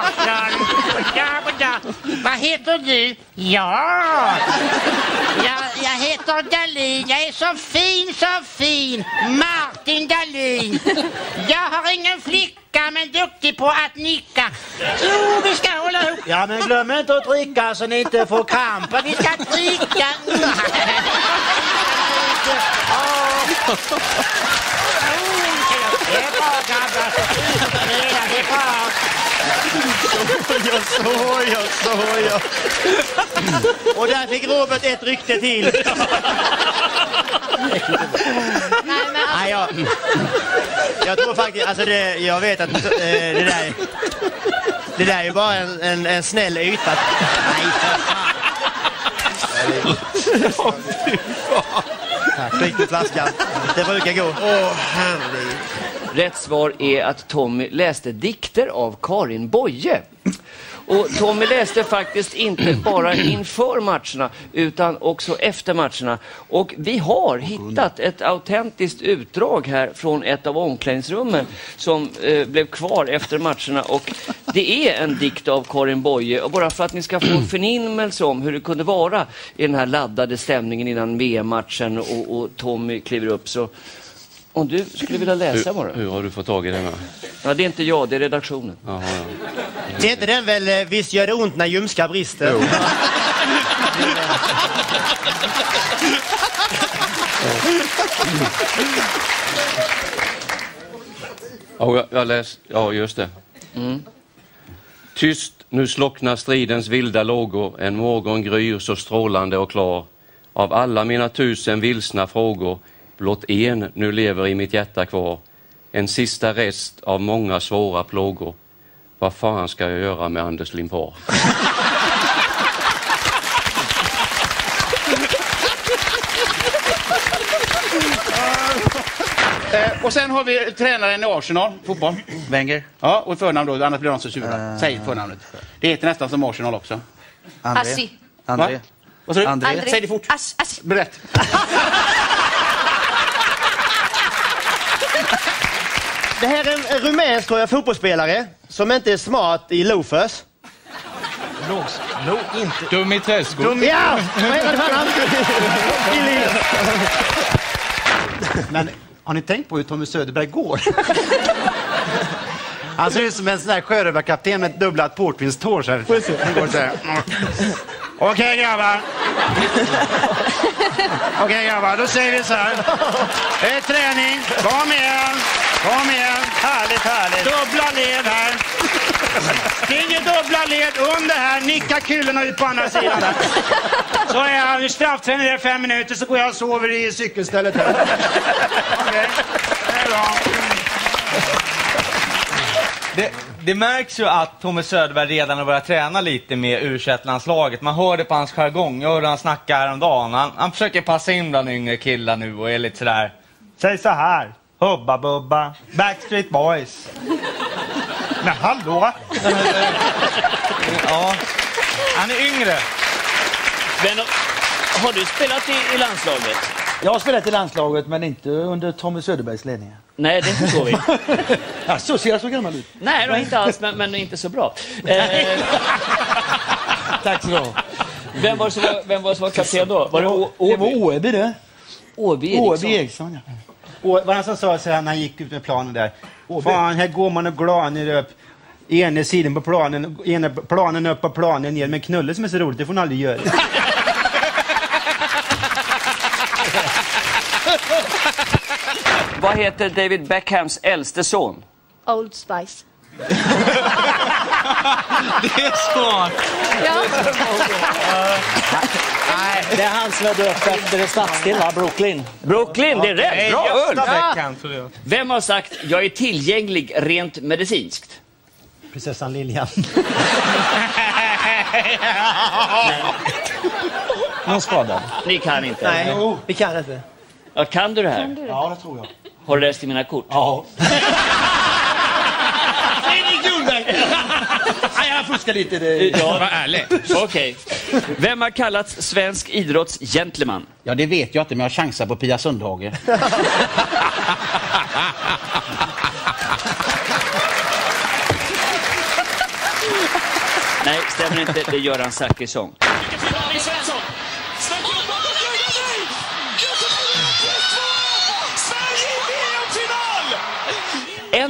Larsson. Ja, ja. Vad heter du? Ja. Jag, jag heter Dahlin. Jag är så fin, så fin. Martin Dahlin. Jag har ingen flicka, men duktig på att nicka. Jo, vi ska hålla ihop. Ja, men glöm inte att dricka så ni inte får kramp. Vi ska dricka. Det är bra, grabbar. Det är bra. Jag så, jag så, jag. Och där fick Robert ett rykte till. Nej, men alltså... Nej, jag, jag tror faktiskt, alltså det, jag vet att eh, det där det där är ju bara en, en, en snäll yta. Nej, för fan. Tack, fick du flaskan. Det brukar gå. Åh, herregud. Rätt svar är att Tommy läste dikter av Karin Boye. Och Tommy läste faktiskt inte bara inför matcherna utan också efter matcherna. Och vi har hittat ett autentiskt utdrag här från ett av omklädningsrummen som eh, blev kvar efter matcherna. Och det är en dikt av Karin Boye. Och bara för att ni ska få en förnimmelse om hur det kunde vara i den här laddade stämningen innan V M-matchen och, och Tommy kliver upp, så om du skulle vilja läsa bara. Hur, hur har du fått tag i den här? Ja, det är inte jag, det är redaktionen. Jaha, ja. Det är inte den väl, visst gör det ont när ljumskar brister? Jo. Ja, jag, jag läst, ja, just det. Mm. Tyst, nu slocknar stridens vilda lågor. En morgon gryr så strålande och klar. Av alla mina tusen vilsna frågor, blott en nu lever i mitt hjärta kvar. En sista rest av många svåra plågor. Vad fan ska jag göra med Anders Limpar? eh, och sen har vi tränaren i Arsenal, fotboll. Wenger. Ja, och förnamn då, annars blir de så sura. Uh, Säg förnamnet. Det heter nästan som Arsenal också. André. Assi. André. Va? Vad sa du? André. André. Säg det fort. Ass, ass. Berätt. Det här är en rumänsk, tror jag, fotbollsspelare som inte är smart i loafers. Lås. No, inte. Dumitescu. Dum... Ja! Vad heter det för namn? Men har ni tänkt på hur Tommy Söderberg går? Han ser ut som en sån där sjörövarkapten med ett dubblat portvinstår. Så här. Han går så här. Okej, okay, grabbar. Okej, okay, grabbar. Då säger vi så här. Det är träning. Kom igen. Kom igen. Härligt, härligt. Dubbla led här. Det är inget dubbla led under här. Nicka kulorna ut på andra sidan där. Så är jag i straffträning i fem minuter så går jag och sover i cykelstället här. Okej, okay. Det är bra. Det, det märks ju att Tommy Söderberg redan har börjat träna lite med U tjugoett-landslaget. Man hör det på hans jargong. Jag hörde han snacka häromdagen. Han, han försöker passa in bland yngre killar nu och är lite sådär. Säg så här. Hubba bubba. Backstreet Boys. Men hallå? Ja. Han är yngre. Men har du spelat i, i landslaget? Jag har spelat i landslaget men inte under Tommy Söderbergs ledning. Nej, det förstår vi. Ja, så ser jag så gammal ut. Nej, då, inte alls, men, men inte så bra. Eh, Tack så mycket. Vem var det som var, vem var, som var kapten då? Var det, Å- det var Åby det. Åby Eriksson. Åby Eriksson, ja. Och vad han som sa så här när han gick ut med planen där. Fan, här går man och glaner upp. Ena sidan på planen, ena planen upp på planen ner. Men knulle som är så roligt, det får man aldrig göra. Vad heter David Beckhams äldste son? Old Spice. Det är smart. Ja. Nej, det är han som är döpt efter det stadsdelen, Brooklyn. Brooklyn, det är rätt. Bra, Ulf. Beckham, tror jag. Vem har sagt jag är tillgänglig rent medicinskt? Prinsessan Lilian. Någon skadad? Ni kan inte. Nej, jo, vi kan inte. Ja, kan du det här? Kan du det? Ja, det tror jag. Har du läst i mina kort? Ja. Fredrik Ljungberg! Nej, jag fuskar lite. Det... Ja, var ärlig. Okej. Vem har kallats svensk idrotts gentleman? Ja, det vet jag inte, men jag chansar på Pia Sundhage. Nej, stämmer inte. Det är Göran Zachrisson.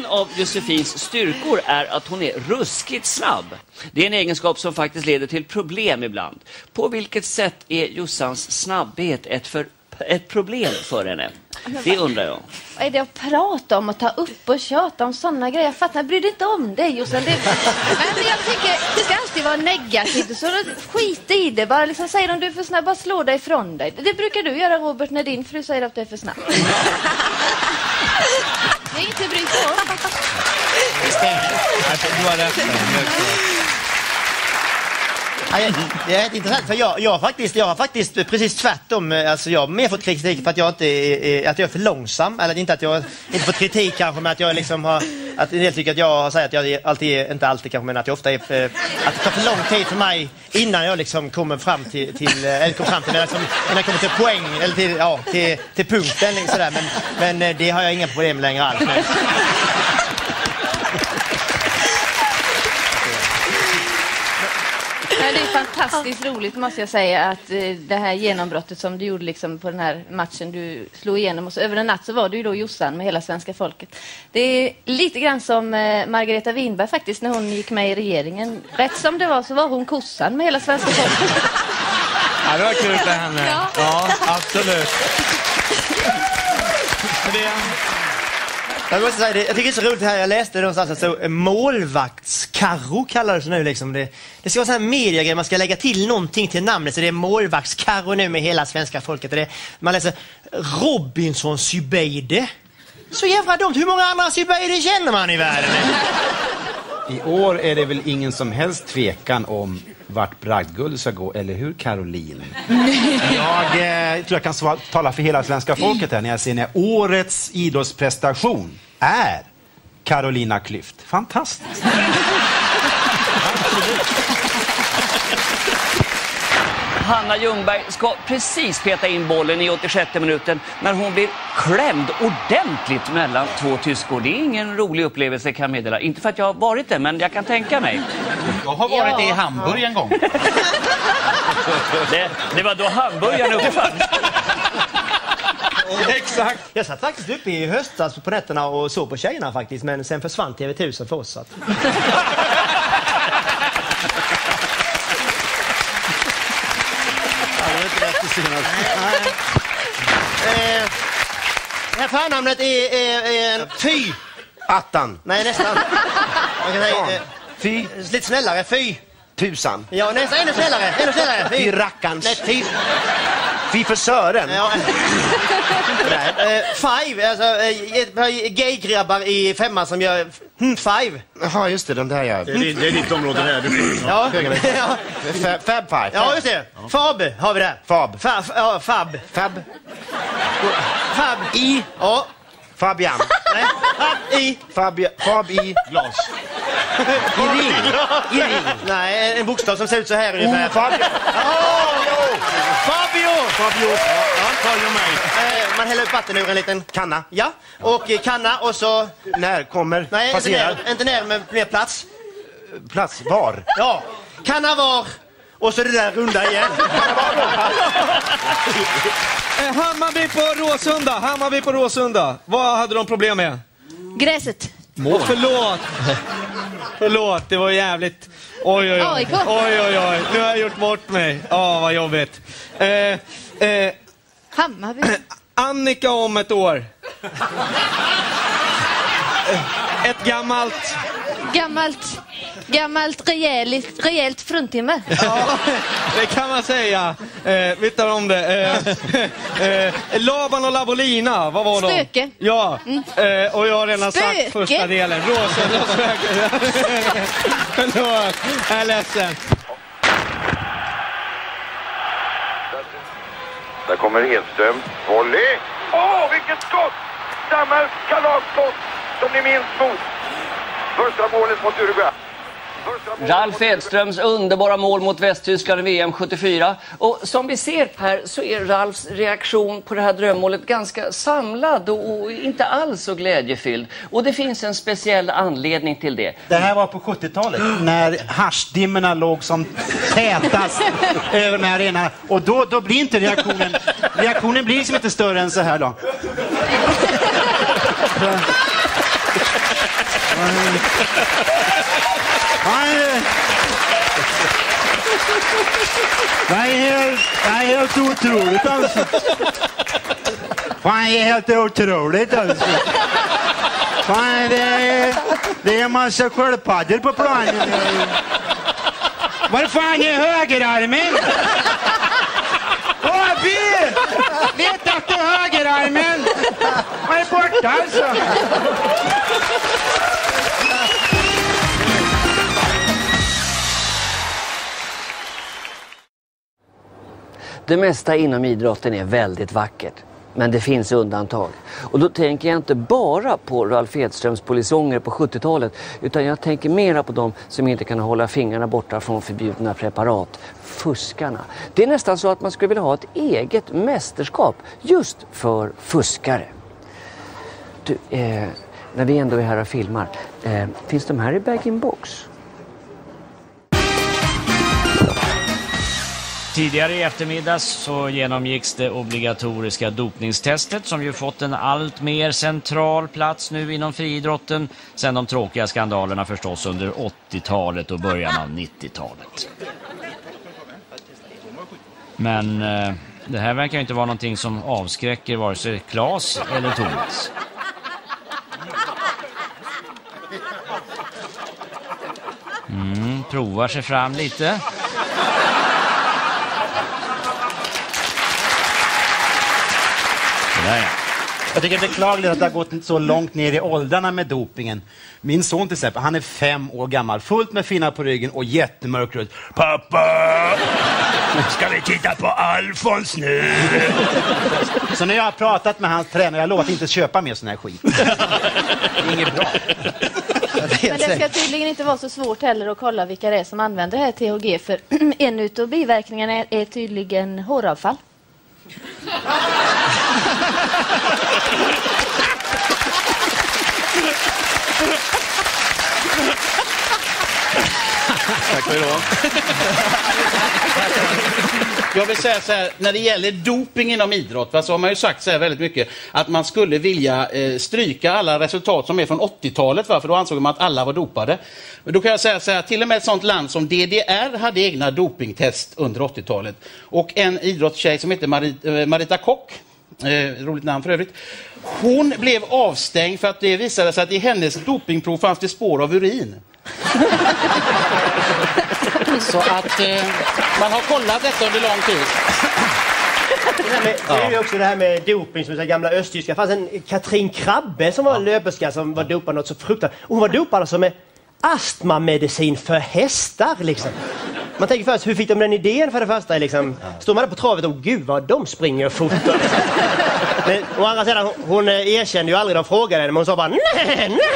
av Josefins styrkor är att hon är ruskigt snabb. Det är en egenskap som faktiskt leder till problem ibland. På vilket sätt är Jossans snabbhet ett, för, ett problem för henne? Det undrar jag. Vad är det att prata om och ta upp och tjata om sådana grejer? Jag fattar, bryr dig inte om det, Jossan. Det... Men jag tycker, det ska alltid vara negativt. Så skit i det. Bara liksom säger om du är för snabb, bara slå dig ifrån dig. Det brukar du göra, Robert, när din fru säger att du är för snabb. Det är inte bryr sig om. Du har rätt. Ja, det är intressant för jag, jag, faktiskt, jag har faktiskt precis tvärtom, alltså jag har mer fått kritik för att jag inte är, att jag är för långsam, eller inte att jag inte fått kritik kanske, men att jag liksom har, att en del tycker att jag säger att jag alltid är, inte alltid kanske, men att jag ofta är för, att det tar för lång tid för mig innan jag liksom kommer fram till, till eller kommer fram till, liksom, innan jag kommer till poäng, eller till, ja, till, till punkten liksom sådär, men, men det har jag inga problem längre alls med. Det är fantastiskt roligt, måste jag säga, att eh, det här genombrottet som du gjorde liksom på den här matchen du slog igenom, och så över en natt så var du ju då Jossan med hela svenska folket. Det är lite grann som eh, Margareta Winberg faktiskt när hon gick med i regeringen. Rätt som det var så var hon kossan med hela svenska folket. Ja, det var kul för henne. Ja, ja absolut. Det... Jag måste säga, det, jag tycker det är så roligt här, jag läste någonstans att så, målvaktskarro kallar det nu liksom. Det, det ska vara sån här mediegrej, man ska lägga till någonting till namnet, så det är målvaktskarro nu med hela svenska folket. Det, man läser Robinson Sybeide. Så jävla dumt, hur många andra Sybeide känner man i världen? I år är det väl ingen som helst tvekan om vart Bragdguld ska gå, eller hur, Caroline? Jag eh, tror jag kan svara, tala för hela svenska folket här när jag ser när årets idrottsprestation är Carolina Klüft. Fantastiskt. Hanna Ljungberg ska precis peta in bollen i åttiosjätte minuten när hon blir klämd ordentligt mellan två tyskor. Det är ingen rolig upplevelse, kan jag meddela. Inte för att jag har varit där, men jag kan tänka mig. Jag har varit ja. i Hamburg en gång. det, det var då hamburgaren uppfanns. Exakt. Jag satt faktiskt uppe i höstas på nätterna och såg på tjejerna faktiskt, men sen försvann T V tusen för oss. Så att... Eh, det här förnamnet är, är, är en Fy attan. Nej, nästan. Man kan säga, eh, Fy. Lite snällare, fy. Tusan. Ja, nästan ännu snällare. Ännu snällare. Fy, fy rackarns. Nej, fy. Fy för Sören. Ja. eh, five, alltså ett par gay-grabbar i femman som gör hm, five. Jaha, just det, den där jag... Det är, det är ditt område här. Du ja. ja. Fab, fab five. Ja, just det. Fab har vi där. Fab. Fab. Ja, fab. Fab. Fab. I. Ja. Fabian. Nej, Fab i. Fab, Fab i. Glas. I ring. I ring. Nej, en bokstav som ser ut så här ungefär. Oh, Fabio. Oh, Fabio. Fabio. Ja, Fabio mig. Man häller upp vatten ur en liten kanna. Ja, och kanna och så... När kommer? Nej, inte passerar. ner, inte ner med mer plats. Plats, var? Ja, kanna var. Och så det där runda igen. Hammarby på Råsunda. Hammarby på Råsunda. Vad hade de problem med? Gräset. Mål. Förlåt. Förlåt, det var jävligt... Oj, oj, oj. Oj, oj, oj. Nu har jag gjort bort mig. Ja, oh, vad jobbigt. Eh, eh, Hammarby. Annika om ett år. Ett gammalt... Gammalt... Gammalt rejält, rejält fruntimmer. Ja, det kan man säga. Eh, vi tar om det. Eh, eh, Laban och Labolina, vad var de? Spöke. Ja, mm. eh, och jag har redan Spöke. sagt första delen. Råsunda spöke. Förlåt, jag är ledsen. Där kommer Hedström. Volley! Åh, oh, vilket skott! Samma kalasskott som ni minns mot. Första målet mot Uruguay. Ralf Edströms underbara mål mot Västtyskland i V M sjuttiofyra. Och som vi ser här så är Ralfs reaktion på det här drömmålet ganska samlad och inte alls så glädjefylld. Och det finns en speciell anledning till det. Det här var på sjuttiotalet när haschdimmorna låg som tätast över den här arenan. Och då, då blir inte reaktionen... Reaktionen blir liksom inte större än så här då. Det är helt, det är helt otroligt alltså. Fan, det är helt otroligt alltså. Fan, det är, det är en massa sköldpaddor på planen. Var fan är högerarmen? Åh, bil! Vet att det är högerarmen. Vad är borta alltså? Det mesta inom idrotten är väldigt vackert, men det finns undantag. Och då tänker jag inte bara på Ralf Edströms polisonger på sjuttiotalet, utan jag tänker mera på de som inte kan hålla fingrarna borta från förbjudna preparat, fuskarna. Det är nästan så att man skulle vilja ha ett eget mästerskap just för fuskare. Du, eh, när vi ändå är här och filmar, eh, finns de här i bag-in-box? Tidigare i eftermiddags så genomgicks det obligatoriska dopningstestet som ju fått en allt mer central plats nu inom friidrotten sedan de tråkiga skandalerna förstås under åttiotalet och början av nittiotalet. Men eh, det här verkar inte vara någonting som avskräcker vare sig Claes eller Thomas. Mm, provar sig fram lite. Jag tycker det är beklagligt att det har gått så långt ner i åldrarna med dopingen. Min son till exempel, han är fem år gammal, fullt med finnar på ryggen och jättemörk röd. Pappa, ska vi titta på Alfons nu? Så när jag har pratat med hans tränare, jag lovar att inte köpa mer sån här skit. Det är inget bra. Men det ska tydligen inte vara så svårt heller att kolla vilka det är som använder det här T H G, för en utav biverkningarna är, är tydligen håravfall. Tack för idag. Jag vill säga så här, när det gäller doping inom idrott, va, så har man ju sagt så här väldigt mycket att man skulle vilja eh, stryka alla resultat som är från åttiotalet, va, för då ansåg man att alla var dopade. Men då kan jag säga så här, till och med ett sånt land som D D R hade egna dopingtest under åttiotalet. Och en idrottstjej som heter Marita, eh, Marita Kock, eh, roligt namn för övrigt, hon blev avstängd för att det visade sig att i hennes dopingprov fanns det spår av urin. Så att eh, man har kollat detta under lång tid. Det, här med, det är ju också det här med doping som är gamla östtyska. Det fanns en Katrin Krabbe som var en löperska som var dopad något så fruktansvärt. Och hon var dopad alltså med astmamedicin för hästar liksom. Man tänker först, hur fick de den idén för det första? Liksom, står man där på travet och gud vad de springer fort. Men å andra sidan, hon, hon erkände ju aldrig de frågade henne, men hon sa bara nej, nej.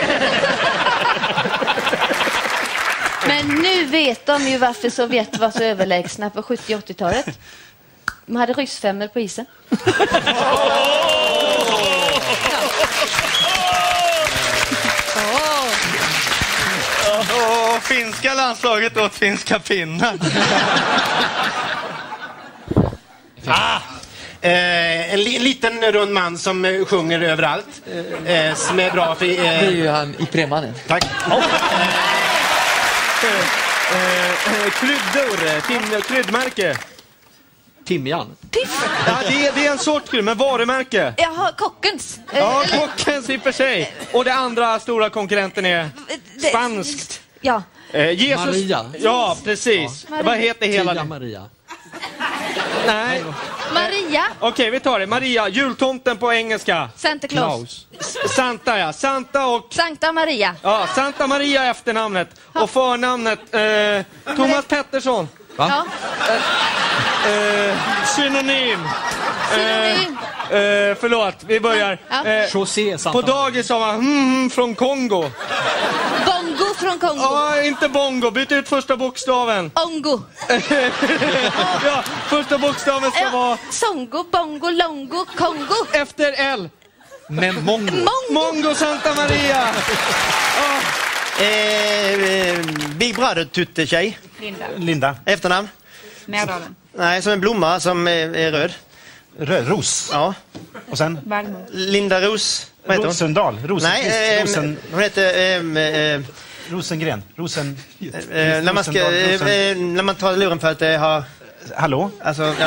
Men nu vet de ju varför Sovjet var så överlägsna på sjuttio- och åttiotalet. De hade ryssfemmor på isen. Och finska landslaget åt finska pinnar. Ah! Eh, en, li- en liten rund man som eh, sjunger överallt. Eh, som är bra för... Eh... Det är ju han i Premannen. Tack. Eh, kryddor, tim, kryddmärke. Timjan. Ja, det, är, det är en sort krydd, men varumärke. Jaha, kockens. Ja, kockens i och för sig. Och det andra stora konkurrenten är spanskt. Ja. Eh, Jesus. Maria. Ja, precis. Maria. Vad heter hela Tia det? Maria. Nej. Maria. Okej, okay, vi tar det. Maria, jultomten på engelska. Santa Claus. Santa, ja. Santa och... Sankta Maria. Ja, Santa Maria efternamnet. Och förnamnet eh, Thomas Pettersson. Va? Ja. Eh, synonym. Synonym. Eh, eh, förlåt, vi börjar. Ja. Eh, José Santa. på dagis sa man hmm, hmm, från Kongo. Bongo från Kongo. Ja, inte bongo. Byt ut första bokstaven. Ongo. Ja, första bokstaven ska Ja. vara... Songo, bongo, longo, Kongo. Efter L. Men Mongo. Mongo. Mongo Santa Maria. Ja. Eh, eh, Big Brother tutte-tjej. Linda. Linda. Efternamn? Märdalen. Nej, som en blomma som är, är röd. Röd ros. Ja. Och sen? Värmo. Linda Ros... Vad heter hon? Rosendal. Rosenqvist. Nej, eh, Rosen... hon heter... Eh, eh, Rosengren. Rosen... Eh, när, man ska, eh, eh, när man tar luren för att eh, ha... Hallå? Alltså... Ja.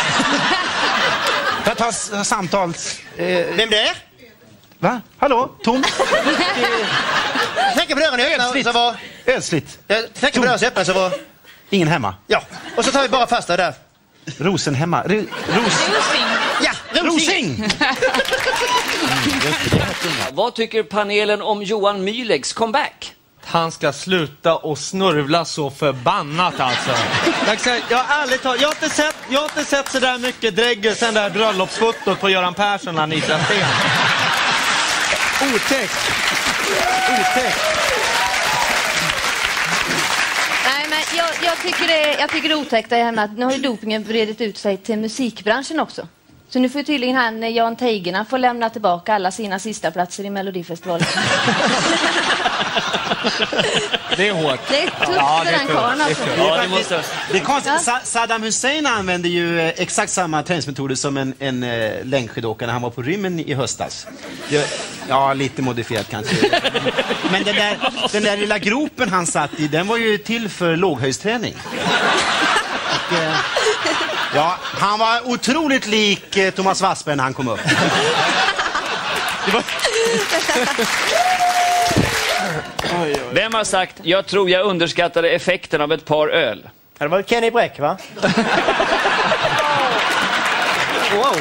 Ta, ta s- samtals... Eh, Vem det är? Va? Hallå? Tom? Tänk på dörren i ögonen så var... Ödsligt. Tänk på dörren så öppna så var... Ingen hemma. Ja, och så tar vi bara fast det där. Rosen hemma. Ro... Ros... Ja, Rosing! Vad tycker panelen om Johan Mylegs comeback? Han ska sluta och snurvla så förbannat alltså. Jag, ska, jag, har ärligt talat, jag har inte sett, jag har inte sett så där mycket drägger sen det här bröllopsfotot på Göran Persson när Anita Sten. Otäckt. Otäckt. Nej, men jag, jag, tycker det, jag tycker det är otäckt det här med att nu har ju dopingen bredit ut sig till musikbranschen också. Så nu får tydligen han, Jan Teigerna, få lämna tillbaka alla sina sista platser i Melodifestivalen. Det är hårt. Det är tufft ja, för den karln alltså. Ja, det måste... Det är konstigt. Sa- Saddam Hussein använde ju eh, exakt samma träningsmetoder som en, en eh, längdskidåkare när han var på rymmen i höstas. Det, ja, lite modifierat kanske. Men den där, den där lilla gropen han satt i, den var ju till för låghöjdsträning. Och, eh, ja, han var otroligt lik eh, Thomas Wassberg när han kom upp. Det var... Vem har sagt, jag tror jag underskattade effekten av ett par öl? Det var Kenny Bräck, va? Wow.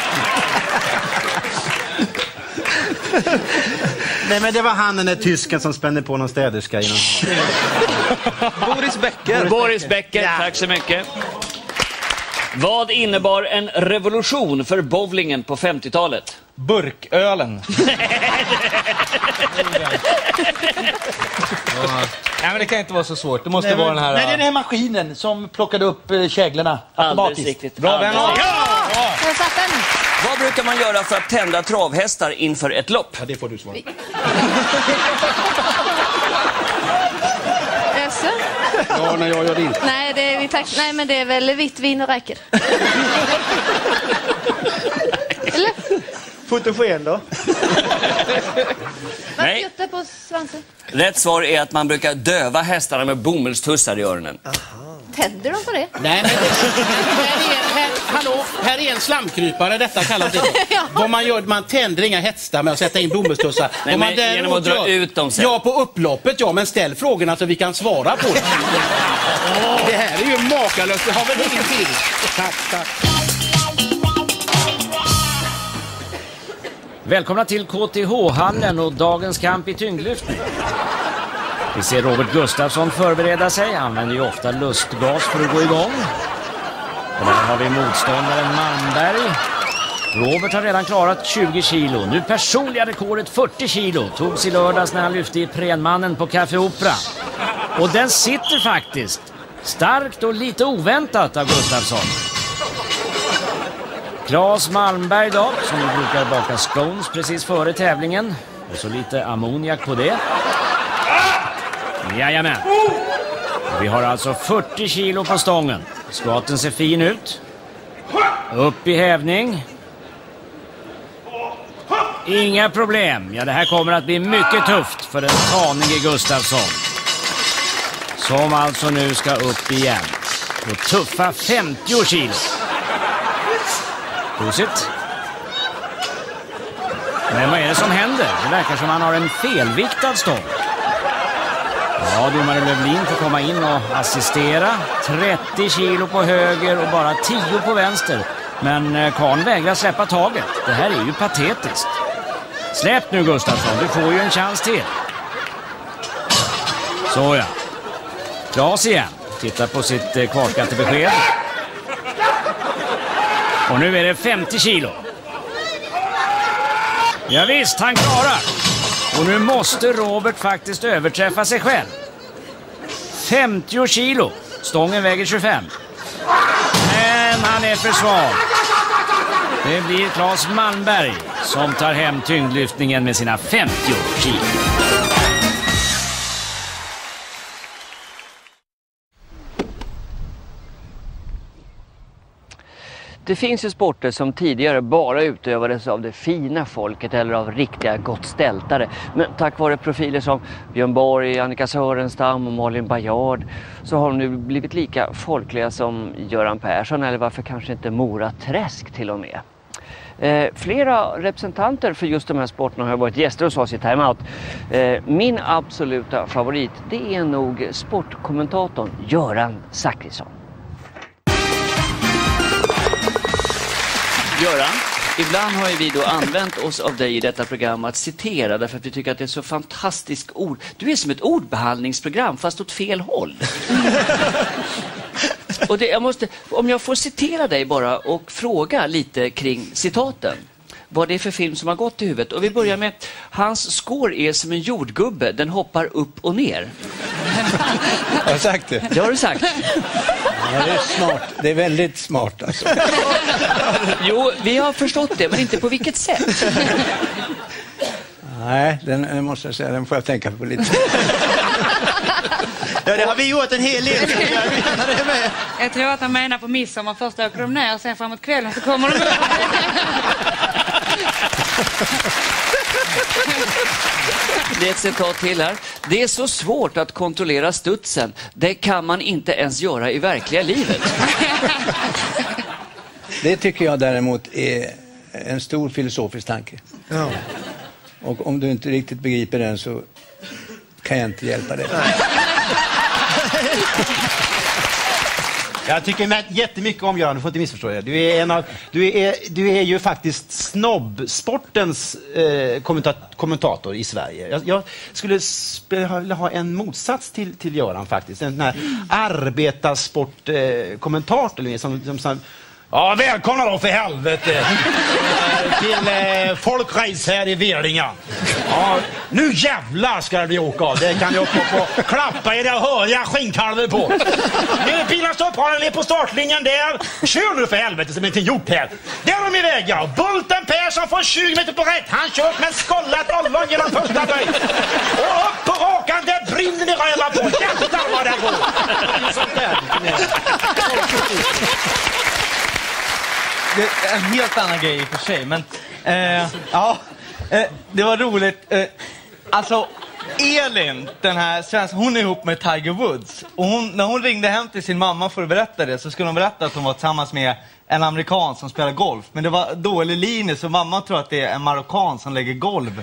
Nej, men det var han, den där tysken som spände på någon städerska innan. Boris Becker. Boris Becker, ja. Tack så mycket. Vad innebar en revolution för bowlingen på femtiotalet? Burkölen. Nej, men det kan inte vara så svårt. Det måste Nej, vara den här... Nej, det är den här maskinen som plockade upp eh, käglorna automatiskt. Riktigt. Bra, vän. Ja! Ja! Jag satt den. Vad brukar man göra för att tända travhästar inför ett lopp? Ja, det får du svara. Jaså? Ja, när jag gör det inte. Nej, det är, vi tack, nej, men det är väl vitt vin och räcker. Eller? Fotogen då? Varför götta på svansen? Rätt svar är att man brukar döva hästarna med bomullstussar i öronen. Tänder de på det? Nej, men det, här, är, här, hallå, här är en slamkrypare, detta kallas det. Ja. Vad man gör, man tänder inga hästar med att sätta in bomullstussar. Nej, man men genom att dra gör, ut dem sen. Ja, på upploppet, ja, men ställ frågorna så vi kan svara på det. Det här är ju makalöst, det har väl ingen till. Tack, tack. Välkomna till K T H-hallen och dagens kamp i tyngdlyftning. Vi ser Robert Gustafsson förbereda sig. Han använder ju ofta lustgas för att gå igång. Och där har vi motståndaren Malmberg. Robert har redan klarat tjugo kilo. Nu personliga rekordet fyrtio kilo. Togs i lördags när han lyfte i Prenmannen på Café Opera. Och den sitter faktiskt. Starkt och lite oväntat av Gustafsson. Claes Malmberg då, som brukar baka scones precis före tävlingen. Och så lite ammoniak på det. Jajamän. Vi har alltså fyrtio kilo på stången. Squatten ser fin ut. Upp i hävning. Inga problem. Ja, det här kommer att bli mycket tufft för den tanige Gustafsson. Som alltså nu ska upp igen. Och tuffa femtio kilo. Prosit. Men vad är det som händer? Det verkar som han har en felviktad stång. Ja, domare Lövlin får komma in och assistera. trettio kilo på höger och bara tio på vänster. Men Karn vägrar släppa taget. Det här är ju patetiskt. Släpp nu Gustafsson, du får ju en chans till. Så ja. Claes igen. Tittar på sitt kvarskattebesked. Och nu är det femtio kilo. Ja visst, han klarar. Och nu måste Robert faktiskt överträffa sig själv. femtio kilo. Stången väger tjugofem. Men han är för svag. Det blir Claes Malmberg som tar hem tyngdlyftningen med sina femtio kilo. Det finns ju sporter som tidigare bara utövades av det fina folket eller av riktiga gottställtare. Men tack vare profiler som Björn Borg, Annika Sörenstam och Malin Bajard så har de nu blivit lika folkliga som Göran Persson, eller varför kanske inte Mora Träsk till och med. Eh, flera representanter för just de här sporterna har varit gäster hos oss i Time Out. Eh, min absoluta favorit, det är nog sportkommentatorn Göran Zachrisson. Göran, ibland har ju vi då använt oss av dig i detta program att citera därför att vi tycker att det är så fantastiskt ord. Du är som ett ordbehandlingsprogram fast åt fel håll. Och det, jag måste, om jag får citera dig bara och fråga lite kring citaten. Vad det är för film som har gått i huvudet. Och vi börjar med, hans skår är som en jordgubbe, den hoppar upp och ner. Har jag sagt det? Det har du sagt. Ja, det är smart. Det är väldigt smart alltså. Jo, vi har förstått det, men inte på vilket sätt. Nej, den, den måste jag säga, den får jag tänka på lite. Ja, det har vi gjort en hel del. Jag tror att han menar på midsommar. Först åker de ner och sen framåt kvällen så kommer de upp. Det är ett citat till här. Det är så svårt att kontrollera studsen. Det kan man inte ens göra i verkliga livet. Det tycker jag däremot är en stor filosofisk tanke. Ja. Och om du inte riktigt begriper den så kan jag inte hjälpa dig. Jag tycker jättemycket om Göran, du får inte missförstå det. Du är, en av, du är, du är ju faktiskt snobbsportens eh, kommentat- kommentator i Sverige. Jag, jag skulle vilja ha en motsats till, till Göran faktiskt. En sån här arbetarsportkommentator. Eh, som, som, som, ja, välkomna då för helvete till eh, folkrace här i Velinga. Ja, nu jävlar ska det bli åka av. Det kan jag få på klappa er där hör jag skinnkalver på. Nu bilar stopp, har den på startlinjen där. Kör nu för helvete som inte gjort här. Där är de iväg, ja. Bulten Persson får tjugo meter på rätt. Han kör med skollat ollon genom första böj. Och upp på rakan, där brinner det röva på. Jävlar vad det går. Sånt där. Det är en helt annan grej i och för sig, men eh, ja, eh, det var roligt. Eh, alltså, Elin, den här svenska, hon är ihop med Tiger Woods. Och hon, när hon ringde hem till sin mamma för att berätta det så skulle hon berätta att hon var tillsammans med en amerikan som spelar golf. Men det var dålig linje så mamma tror att det är en marockan som lägger golv.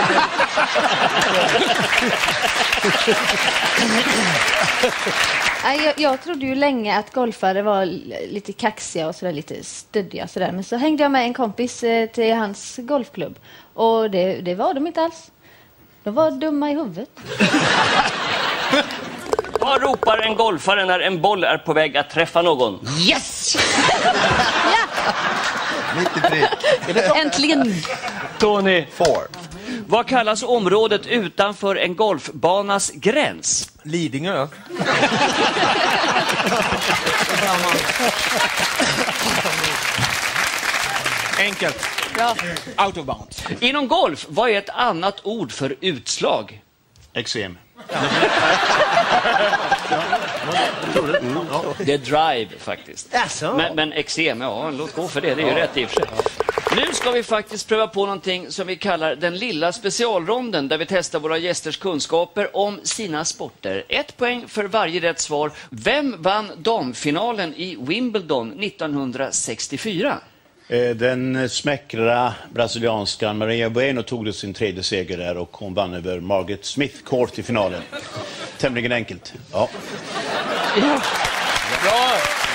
Jag, jag trodde ju länge att golfare var lite kaxiga och sådär, lite stöddiga sådär. Men så hängde jag med en kompis till hans golfklubb. Och det, det var de inte alls. De var dumma i huvudet. Vad ropar en golfare när en boll är på väg att träffa någon? Yes! nittiotre. Äntligen! Tony Ford. Vad kallas området utanför en golfbanas gräns? Lidingö. Enkelt. Ja. Out of bounds. Inom golf, vad är ett annat ord för utslag? Extrem. Det är drive faktiskt. Asså. Men, men eksem, ja, låt gå för det. Det är ju rätt i och för sig. Nu ska vi faktiskt pröva på någonting som vi kallar den lilla specialronden där vi testar våra gästers kunskaper om sina sporter. Ett poäng för varje rätt svar. Vem vann damfinalen i Wimbledon nittonhundrasextiofyra? Den smäckra brasilianskan Maria Bueno tog det sin tredje seger där och hon vann över Margaret Smith Court i finalen. Tämligen enkelt. Ja. Ja. Bra!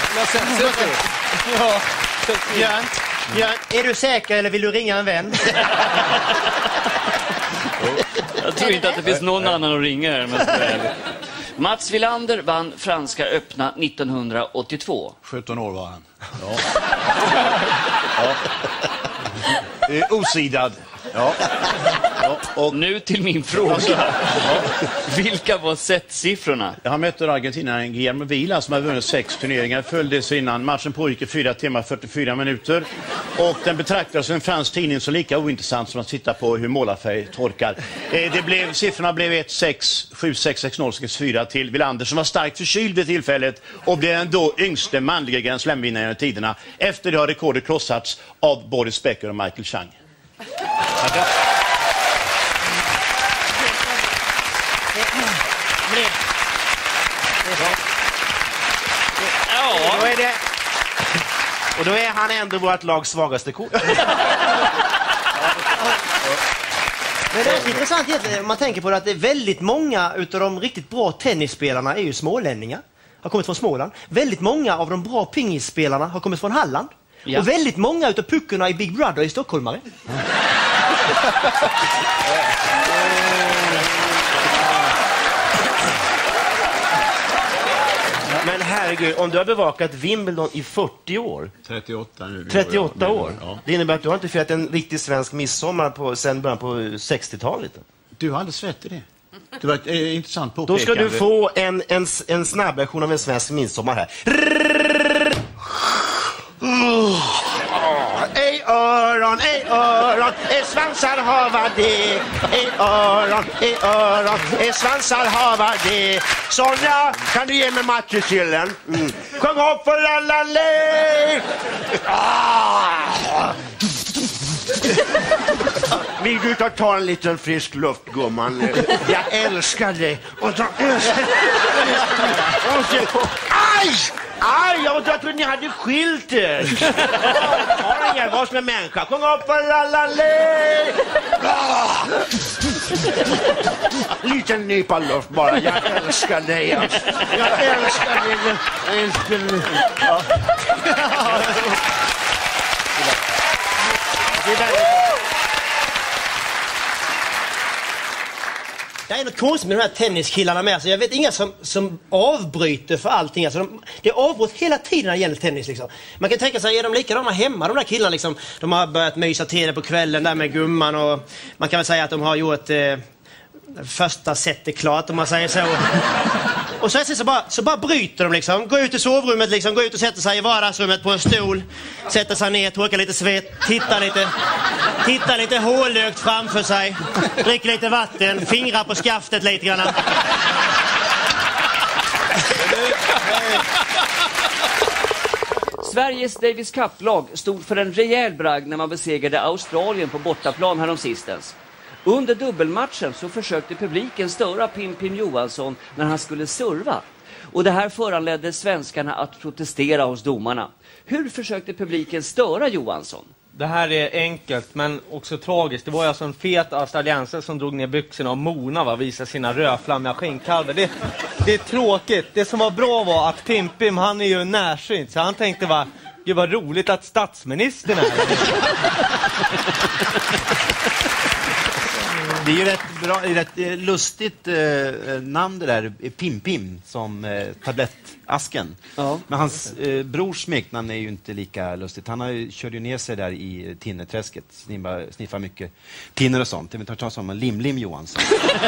Ja. Björn, Björn, är du säker eller vill du ringa en vän? Jag tror inte att det finns någon annan att ringa här. Men... Mats Wilander vann Franska öppna nittonhundraåttiotvå. sjutton år var han. Ja. Ja. Osidad. Ja. Ja, och... Nu till min fråga. Vilka var set-siffrorna? Jag har mött argentinaren Guillermo Vila som har vunnit sex turneringar. Följdes innan. Matchen pågick i fyra timmar fyrtiofyra minuter. Och den betraktades som en fransk tidning så lika ointressant som att titta på hur målarfärg torkar. Eh, det blev, siffrorna blev ett sex sju sex sex noll sex fyra till Wilander som var starkt förkyld vid tillfället och blev den då yngste manliga Grand Slam-vinnaren i tiderna. Efter det har rekordet krossats av Boris Becker och Michael Chang. Ja. Och, då är det, och då är han ändå vårt lags svagaste kort. Men det är intressant om man tänker på det, att det är väldigt många utav de riktigt bra tennisspelarna är ju smålänningar. Har kommit från Småland. Väldigt många av de bra pingisspelarna har kommit från Halland. Ja. Och väldigt många utav puckorna i Big Brother är stockholmare. Men herregud, om du har bevakat Wimbledon i fyrtio år. trettioåtta nu. trettioåtta år. Ja. Det innebär att du har inte firat en riktig svensk midsommar på, sen början på sextiotalet. Du har alldeles rätt i det. Det var ett eh, intressant påpekande. Då ska du få en, en, en snabb version av en svensk midsommar här. Ej öron, ej öron, ej svansar hava det. Ej öron, ej öron, ej svansar hava det. Sonja, kan du ge mig matchkillen? Mm. Sjung upp för lallalej! Ah! Vill du ta, ta en liten frisk luft, gumman? Jag älskar dig. Och så älskar och så, aj! Aj, jag trodde ni hade skilt er. Ja, jag var som en människa. Kom upp och lallalej. Liten nypa luft bara. Jag älskar dig. Jag, jag älskar dig. Jag älskar dig. Ja. Det där. Det är något konstigt med de här tenniskillarna med. Alltså, jag vet inga som, som avbryter för allting. Alltså, de, det är avbrott hela tiden när det gäller tennis. Liksom. Man kan tänka sig, är de likadana hemma, de där killarna? Liksom, de har börjat mysa till det på kvällen där med gumman. Och man kan väl säga att de har gjort eh, första sättet klart, om man säger så. Och så, så, bara, så bara bryter de liksom. Går ut i sovrummet liksom, går ut och sätter sig i vardagsrummet på en stol. Sätter sig ner, torkar lite svett, tittar lite, tittar lite hålögt framför sig. Dricker lite vatten, fingrar på skaftet lite grann. Sveriges Davis Cup-lag stod för en rejäl bragd när man besegrade Australien på bortaplan häromsistens. Under dubbelmatchen så försökte publiken störa Pim Pim Johansson när han skulle serva. Och det här föranledde svenskarna att protestera hos domarna. Hur försökte publiken störa Johansson? Det här är enkelt men också tragiskt. Det var ju alltså en fet australiensare som drog ner byxorna och Mona va, visade sina rödflammiga skinnkalvar. Det, det är tråkigt. Det som var bra var att Pim Pim, han är ju närsynt. Så han tänkte va, gud vad roligt att statsministern är här. Det är ju rätt, bra, rätt eh, lustigt eh, namn det där, Pim Pim, som eh, tablettasken. Ja. Men hans eh, brors smeknamn är ju inte lika lustigt. Han har ju, körde ju ner sig där i Tinneträsket, sniffar, sniffar mycket pinner och sånt. Det vill ta som en Lim-Lim Johansson.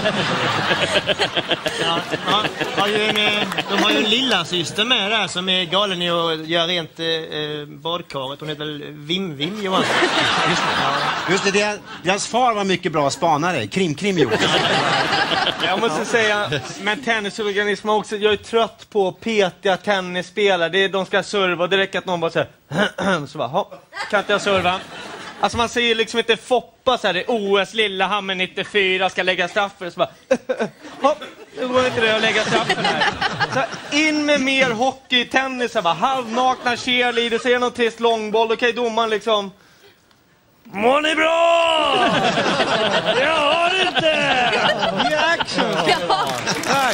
Ja, ja, har ju en, de har ju en lilla syster med där som är galen i att göra rent eh, badkaret. Hon heter väl Vim-Vim Johansson. Just det, ja. Just det, det, deras far var mycket bra spanare. Krim-Krim Johansson. Jag måste säga, men tennisorganismen också, jag är trött på petiga tennisspelare. Det är, de ska serva och det räcker att någon bara säger så bara, hopp, kan inte jag serva? Alltså man säger liksom inte Foppa så här, det är O S Lillehammer nittiofyra ska lägga straffer. Så bara, hopp, det går inte det att lägga straffen här. Så in med mer hockey i tennis. Så bara, halvnakna cheerleader, ser någon trist långboll. Okej, domaren liksom, mår ni bra? Jag har inte! Reaction! Tack!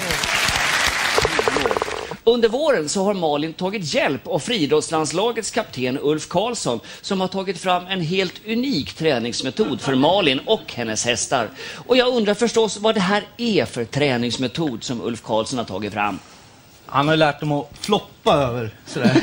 Under våren så har Malin tagit hjälp av friidrottslandslagets kapten Ulf Karlsson som har tagit fram en helt unik träningsmetod för Malin och hennes hästar. Och jag undrar förstås vad det här är för träningsmetod som Ulf Karlsson har tagit fram. Han har lärt dem att floppa över sådär.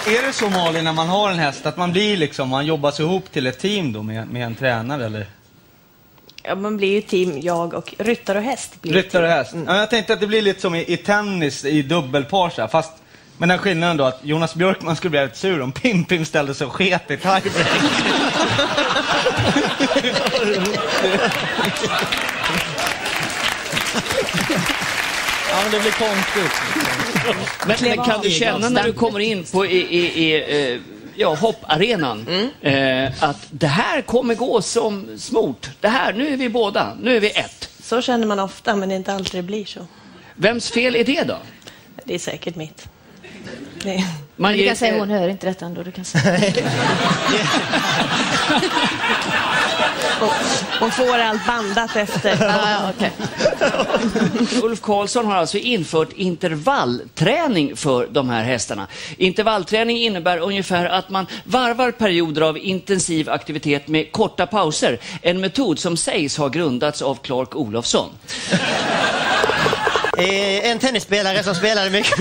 är det så, Malin, när man har en häst att man blir liksom, man jobbar sig ihop till ett team då med, med en tränare eller? Ja, man blir ju team, jag och ryttare och häst. Blir ryttare och häst. Ja, jag tänkte att det blir lite som i, i tennis i dubbelpar så här, fast men den skillnaden då att Jonas Björkman skulle bli rätt sur om Pim Pim ställde sig och sket i tiebreak. Ja, men det blir konstigt. Men, men kan du känna när du kommer in på i, i, i, eh, ja, hopparenan mm. eh, att det här kommer gå som smort. Det här, nu är vi båda, nu är vi ett. Så känner man ofta, men det är inte alltid det blir så. Vems fel är det då? Det är säkert mitt. Nej. Man du kan ger... säga hon hör inte detta ändå. Du kan säga. Hon får allt bandat efter. Ah, ja, okay. Ulf Karlsson har alltså infört intervallträning för de här hästarna. Intervallträning innebär ungefär att man varvar perioder av intensiv aktivitet med korta pauser. En metod som sägs ha grundats av Clark Olofsson. Eh, en tennisspelare som spelade mycket.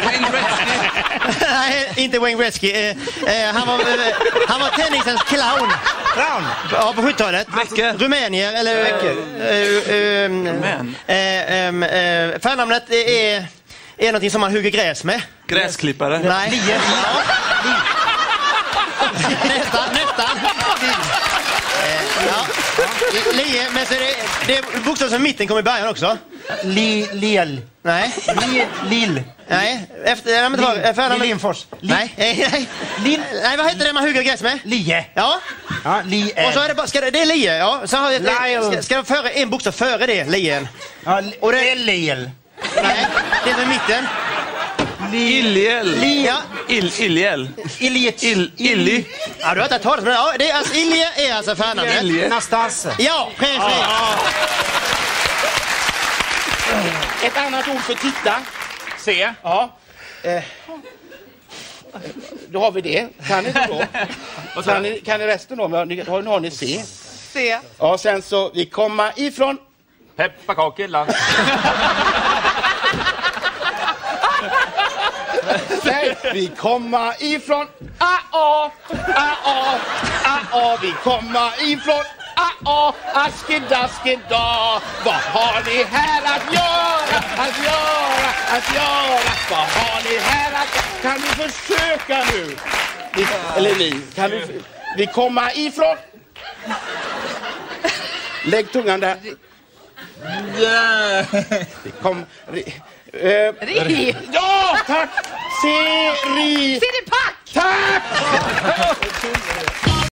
Nej, inte Wayne Gretzky. Eh, eh, han, var, eh, han var tennisens clown. Clown? Ja, på sjuttiotalet. Rumänier, eller... Eh, eh, eh, eh, förnamnet är, är någonting som man hugger gräs med. Gräsklippare? Nej. Lie. Ja. Nästan, nästan. Eh, ja. Lie, men så är det, det är bokstav som mitten kommer i början också. Li, liel. Nej. Li, lil. Nej, efter... Nej, men Lil, Linfors. Nej, nej. Lin, nej, vad heter det man hugger gräs med? Lie. Ja. Ja, lie. Och så är det bara... Ska det, det är lie, ja. Så har jag, ska, ska jag före en bokstav före det, lien? Ja, och det är liel. Nej, det är för mitten. Illiel. Ja. Il, Illiel. Illiet. Il, Illi. Ja, du har inte talat om det. Ja, det är alltså, Ilje är alltså förnamnet. Ilje. Nastase. Ja, precis. Ja. Ett annat ord för titta. Se. Ja. Eh. Då har vi det. Kan ni då? Och kan ni, kan ni resten då? Har, har ni se? Se. Ja, sen så vi kommer ifrån pepparkakor. Säg, vi kommer ifrån A A A A A A vi kommer ifrån A A Askedaskedar. Vad har ni här att göra? Att göra, att göra. Vad har ni här att... Kan ni försöka nu? Vi, eller ni, kan vi... Vi kommer ifrån... Lägg tungan där. Vi kom... Uh, Ri. Ja, tack! Seri. Seripack! Tack!